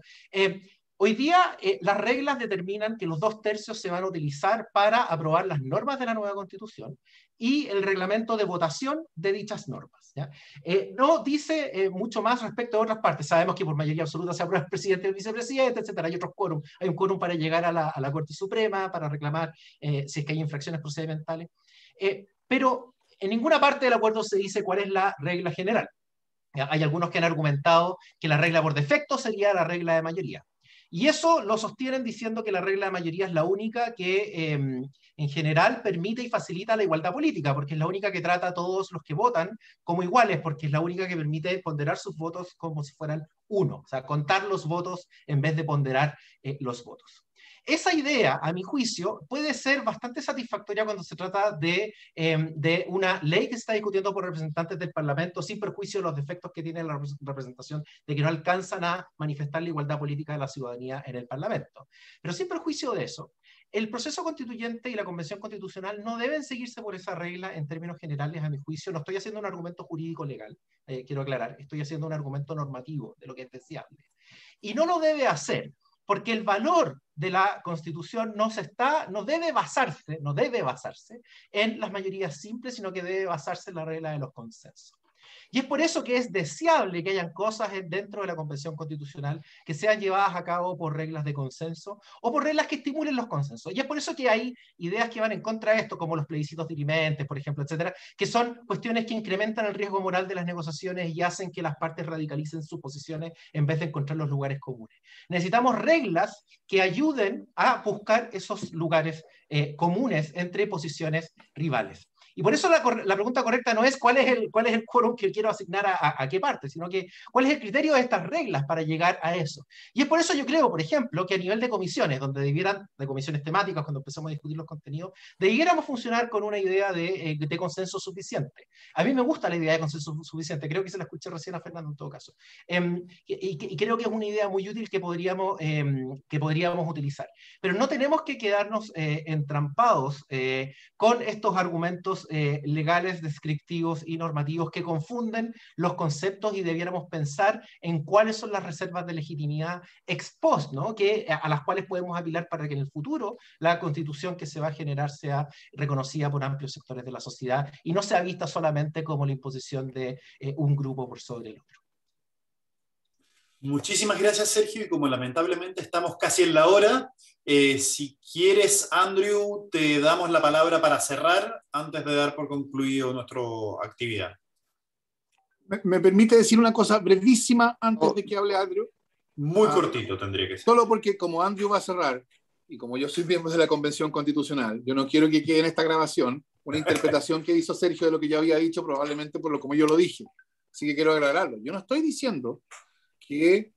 Hoy día las reglas determinan que los 2/3 se van a utilizar para aprobar las normas de la nueva Constitución y el reglamento de votación de dichas normas, ¿ya? No dice mucho más respecto a otras partes. Sabemos que por mayoría absoluta se aprueba el presidente y el vicepresidente, etc. Hay otros quórum. Hay un quórum para llegar a la Corte Suprema, para reclamar si es que hay infracciones procedimentales. Pero en ninguna parte del acuerdo se dice cuál es la regla general. Hay algunos que han argumentado que la regla por defecto sería la regla de mayoría. Y eso lo sostienen diciendo que la regla de mayoría es la única que en general permite y facilita la igualdad política, porque es la única que trata a todos los que votan como iguales, porque es la única que permite ponderar sus votos como si fueran uno, o sea, contar los votos en vez de ponderar los votos. Esa idea, a mi juicio, puede ser bastante satisfactoria cuando se trata de una ley que se está discutiendo por representantes del Parlamento, sin perjuicio de los defectos que tiene la representación, de que no alcanzan a manifestar la igualdad política de la ciudadanía en el Parlamento. Pero sin perjuicio de eso, el proceso constituyente y la Convención Constitucional no deben seguirse por esa regla en términos generales, a mi juicio. No estoy haciendo un argumento jurídico legal, quiero aclarar, estoy haciendo un argumento normativo de lo que es deseable. Y no lo debe hacer porque el valor de la Constitución no debe basarse en las mayorías simples, sino que debe basarse en la regla de los consensos. Y es por eso que es deseable que hayan cosas dentro de la Convención Constitucional que sean llevadas a cabo por reglas de consenso o por reglas que estimulen los consensos. Y es por eso que hay ideas que van en contra de esto, como los plebiscitos dirimentes, por ejemplo, etcétera, que son cuestiones que incrementan el riesgo moral de las negociaciones y hacen que las partes radicalicen sus posiciones en vez de encontrar los lugares comunes. Necesitamos reglas que ayuden a buscar esos lugares comunes entre posiciones rivales. Y por eso la pregunta correcta no es cuál es el quórum que quiero asignar a qué parte, sino que cuál es el criterio de estas reglas para llegar a eso. Y es por eso yo creo, por ejemplo, que a nivel de comisiones, de comisiones temáticas, cuando empezamos a discutir los contenidos, debiéramos funcionar con una idea de consenso suficiente. A mí me gusta la idea de consenso suficiente, creo que se la escuché recién a Fernando en todo caso. Y creo que es una idea muy útil que podríamos utilizar. Pero no tenemos que quedarnos entrampados con estos argumentos conceptos legales, descriptivos y normativos que confunden los conceptos y debiéramos pensar en cuáles son las reservas de legitimidad ex post, ¿no? A las cuales podemos apelar para que en el futuro la constitución que se va a generar sea reconocida por amplios sectores de la sociedad y no sea vista solamente como la imposición de un grupo por sobre el otro. Muchísimas gracias, Sergio, y como lamentablemente estamos casi en la hora, si quieres, Andrew, te damos la palabra para cerrar antes de dar por concluido nuestra actividad. ¿Me permite decir una cosa brevísima antes de que hable Andrew? Muy cortito tendría que ser. Solo porque como Andrew va a cerrar, y como yo soy miembro de la Convención Constitucional, yo no quiero que quede en esta grabación una interpretación que hizo Sergio de lo que yo había dicho, probablemente por lo como yo lo dije. Así que quiero aclararlo. Yo no estoy diciendo que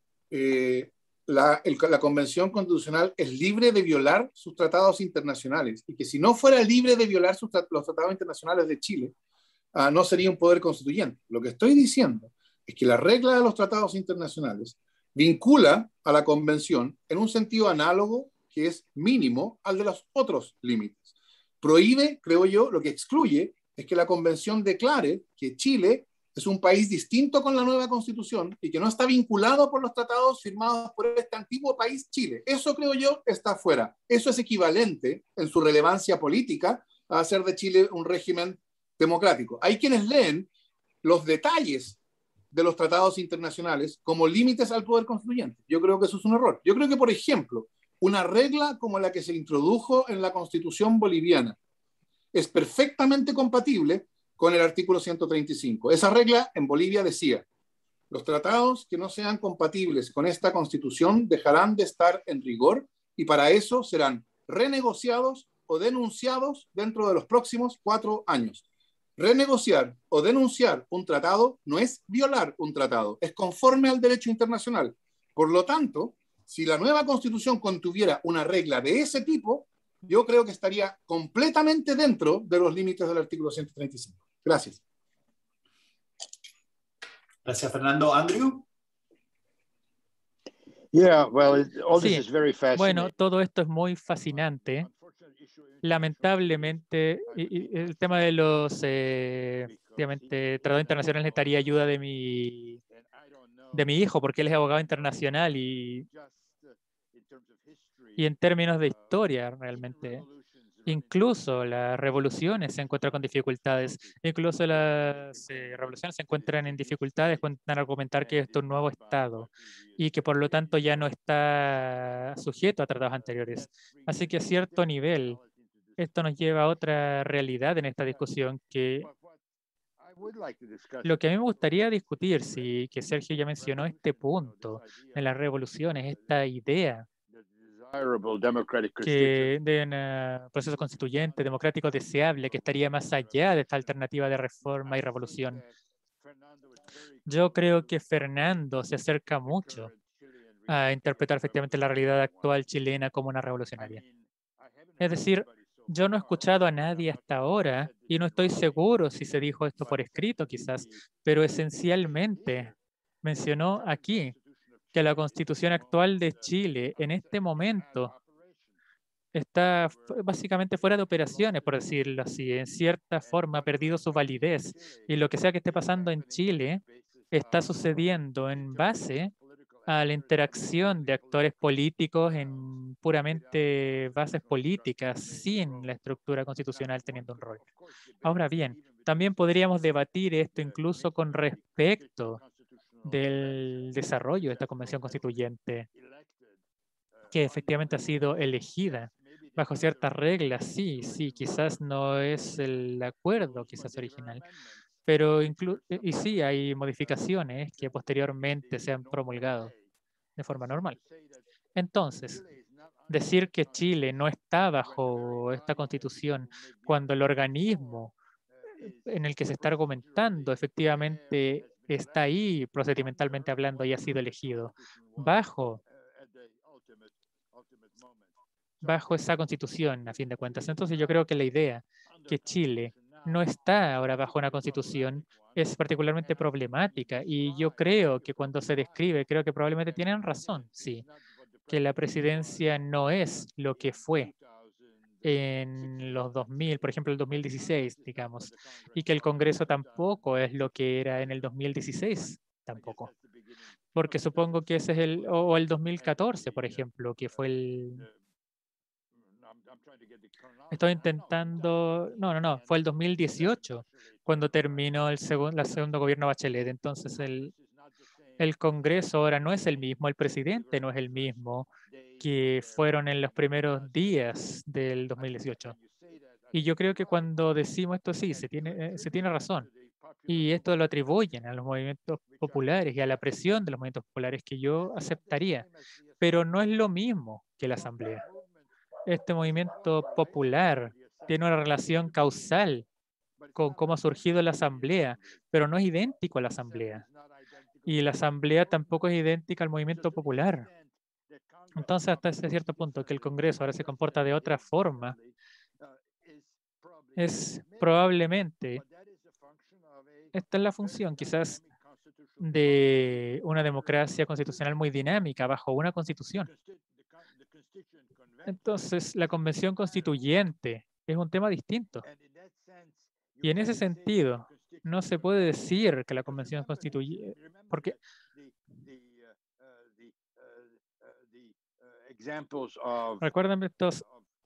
la Convención Constitucional es libre de violar sus tratados internacionales y que si no fuera libre de violar los tratados internacionales de Chile, no sería un poder constituyente. Lo que estoy diciendo es que la regla de los tratados internacionales vincula a la Convención en un sentido análogo que es mínimo al de los otros límites. Prohíbe, creo yo, lo que excluye es que la Convención declare que Chile es un país distinto con la nueva Constitución y que no está vinculado por los tratados firmados por este antiguo país, Chile. Eso, creo yo, está fuera. Eso es equivalente en su relevancia política a hacer de Chile un régimen democrático. Hay quienes leen los detalles de los tratados internacionales como límites al poder constituyente. Yo creo que eso es un error. Yo creo que, por ejemplo, una regla como la que se introdujo en la Constitución boliviana es perfectamente compatible con el artículo 135. Esa regla en Bolivia decía: los tratados que no sean compatibles con esta Constitución dejarán de estar en rigor y para eso serán renegociados o denunciados dentro de los próximos 4 años. Renegociar o denunciar un tratado no es violar un tratado, es conforme al derecho internacional. Por lo tanto, si la nueva Constitución contuviera una regla de ese tipo, yo creo que estaría completamente dentro de los límites del artículo 135. Gracias. Gracias, Fernando. Andrew. Bueno, todo esto es muy fascinante. Lamentablemente, el tema de los obviamente, tratados internacionales necesitaría ayuda de mi hijo, porque él es abogado internacional y en términos de historia, realmente, incluso las revoluciones se encuentran con dificultades, incluso las revoluciones se encuentran en dificultades cuando intentan argumentar que esto es un nuevo Estado y que por lo tanto ya no está sujeto a tratados anteriores. Así que a cierto nivel, esto nos lleva a otra realidad en esta discusión que lo que a mí me gustaría discutir, que Sergio ya mencionó este punto de las revoluciones, esta idea que de un proceso constituyente, democrático deseable, que estaría más allá de esta alternativa de reforma y revolución. Yo creo que Fernando se acerca mucho a interpretar efectivamente la realidad actual chilena como una revolucionaria. Es decir, yo no he escuchado a nadie hasta ahora, y no estoy seguro si se dijo esto por escrito quizás, pero esencialmente mencionó aquí que la Constitución actual de Chile en este momento está básicamente fuera de operaciones, por decirlo así. En cierta forma ha perdido su validez, y lo que sea que esté pasando en Chile está sucediendo en base a la interacción de actores políticos en puramente bases políticas, sin la estructura constitucional teniendo un rol. Ahora bien, también podríamos debatir esto incluso con respecto del desarrollo de esta convención constituyente, que efectivamente ha sido elegida bajo ciertas reglas. Sí, quizás no es el acuerdo quizás original, pero y sí hay modificaciones que posteriormente se han promulgado de forma normal. Entonces, decir que Chile no está bajo esta constitución cuando el organismo en el que se está argumentando efectivamente está ahí procedimentalmente hablando y ha sido elegido bajo esa constitución, a fin de cuentas. Entonces yo creo que la idea que Chile no está ahora bajo una constitución es particularmente problemática, y yo creo que cuando se describe, creo que probablemente tienen razón, sí, que la presidencia no es lo que fue en los 2000, por ejemplo, el 2016, digamos, y que el Congreso tampoco es lo que era en el 2016, tampoco. Porque supongo que ese es o el 2014, por ejemplo, que fue el... Estoy intentando... No, fue el 2018, cuando terminó el segundo gobierno Bachelet. Entonces, el Congreso ahora no es el mismo, el presidente no es el mismo que fueron en los primeros días del 2018. Y yo creo que cuando decimos esto, sí, se tiene razón. Y esto lo atribuyen a los movimientos populares y a la presión de los movimientos populares que yo aceptaría. Pero no es lo mismo que la Asamblea. Este movimiento popular tiene una relación causal con cómo ha surgido la Asamblea, pero no es idéntico a la Asamblea. Y la Asamblea tampoco es idéntica al movimiento popular. Entonces, hasta ese cierto punto, que el Congreso ahora se comporta de otra forma, es probablemente, esta es la función quizás de una democracia constitucional muy dinámica bajo una constitución. Entonces, la convención constituyente es un tema distinto. Y en ese sentido, no se puede decir que la convención constituyente, porque recuerden estos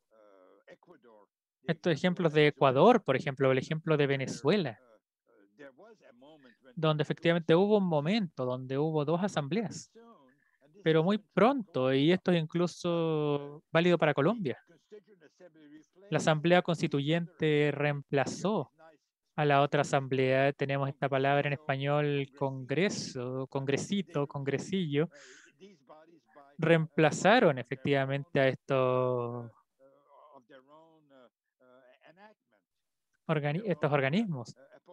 ejemplos de Ecuador, por ejemplo, el ejemplo de Venezuela, donde efectivamente hubo un momento donde hubo 2 asambleas, pero muy pronto, y esto es incluso válido para Colombia. La asamblea constituyente reemplazó a la otra asamblea. Tenemos esta palabra en español, congreso, congresito, congresillo. Reemplazaron efectivamente a estos organismos.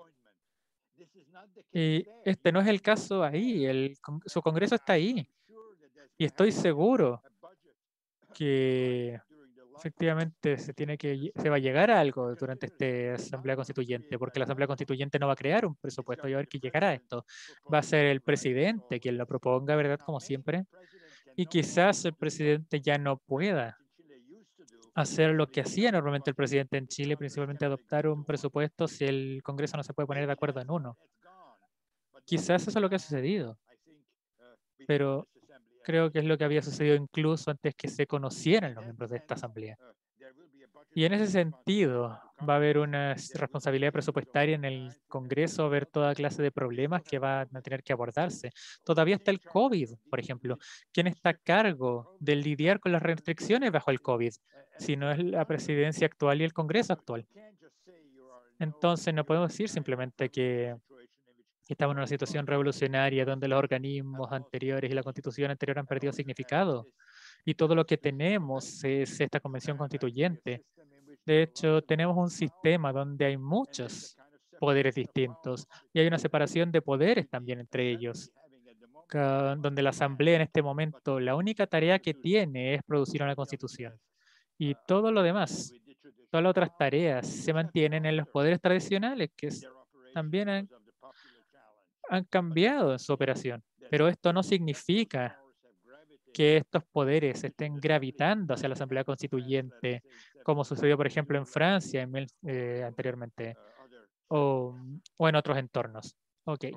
Y este no es el caso ahí, su Congreso está ahí. Y estoy seguro que efectivamente se va a llegar a algo durante esta Asamblea Constituyente, porque la Asamblea Constituyente no va a crear un presupuesto, y a ver qué llegará a esto. Va a ser el presidente quien lo proponga, ¿verdad? Como siempre. Y quizás el presidente ya no pueda hacer lo que hacía normalmente el presidente en Chile, principalmente adoptar un presupuesto si el Congreso no se puede poner de acuerdo en uno. Quizás eso es lo que ha sucedido, pero creo que es lo que había sucedido incluso antes que se conocieran los miembros de esta asamblea. Y en ese sentido, va a haber una responsabilidad presupuestaria en el Congreso, va a haber toda clase de problemas que van a tener que abordarse. Todavía está el COVID, por ejemplo. ¿Quién está a cargo de lidiar con las restricciones bajo el COVID? Si no es la presidencia actual y el Congreso actual. Entonces, no podemos decir simplemente que estamos en una situación revolucionaria donde los organismos anteriores y la constitución anterior han perdido significado. Y todo lo que tenemos es esta convención constituyente. De hecho, tenemos un sistema donde hay muchos poderes distintos y hay una separación de poderes también entre ellos, donde la Asamblea en este momento, la única tarea que tiene es producir una constitución. Y todo lo demás, todas las otras tareas se mantienen en los poderes tradicionales, que también han cambiado en su operación. Pero esto no significa que estos poderes estén gravitando hacia la Asamblea Constituyente, como sucedió, por ejemplo, en Francia anteriormente, o en otros entornos. Ok.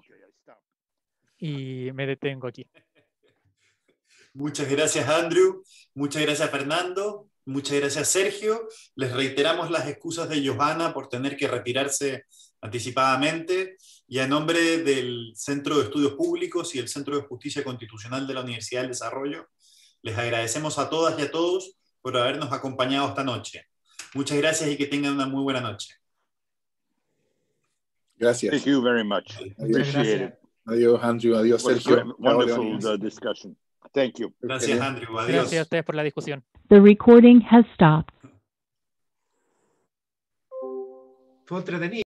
Y me detengo aquí. Muchas gracias, Andrew. Muchas gracias, Fernando. Muchas gracias, Sergio. Les reiteramos las excusas de Johanna por tener que retirarse anticipadamente. Y a nombre del Centro de Estudios Públicos y el Centro de Justicia Constitucional de la Universidad del Desarrollo, les agradecemos a todas y a todos por habernos acompañado esta noche. Muchas gracias y que tengan una muy buena noche. Gracias. Thank you very much. Appreciate it. Adiós, Andrew. Adiós, Sergio. Wonderful discussion. Thank you. Gracias, Andrew. Adiós. Gracias a ustedes por la discusión. The recording has stopped. Fue entretenido.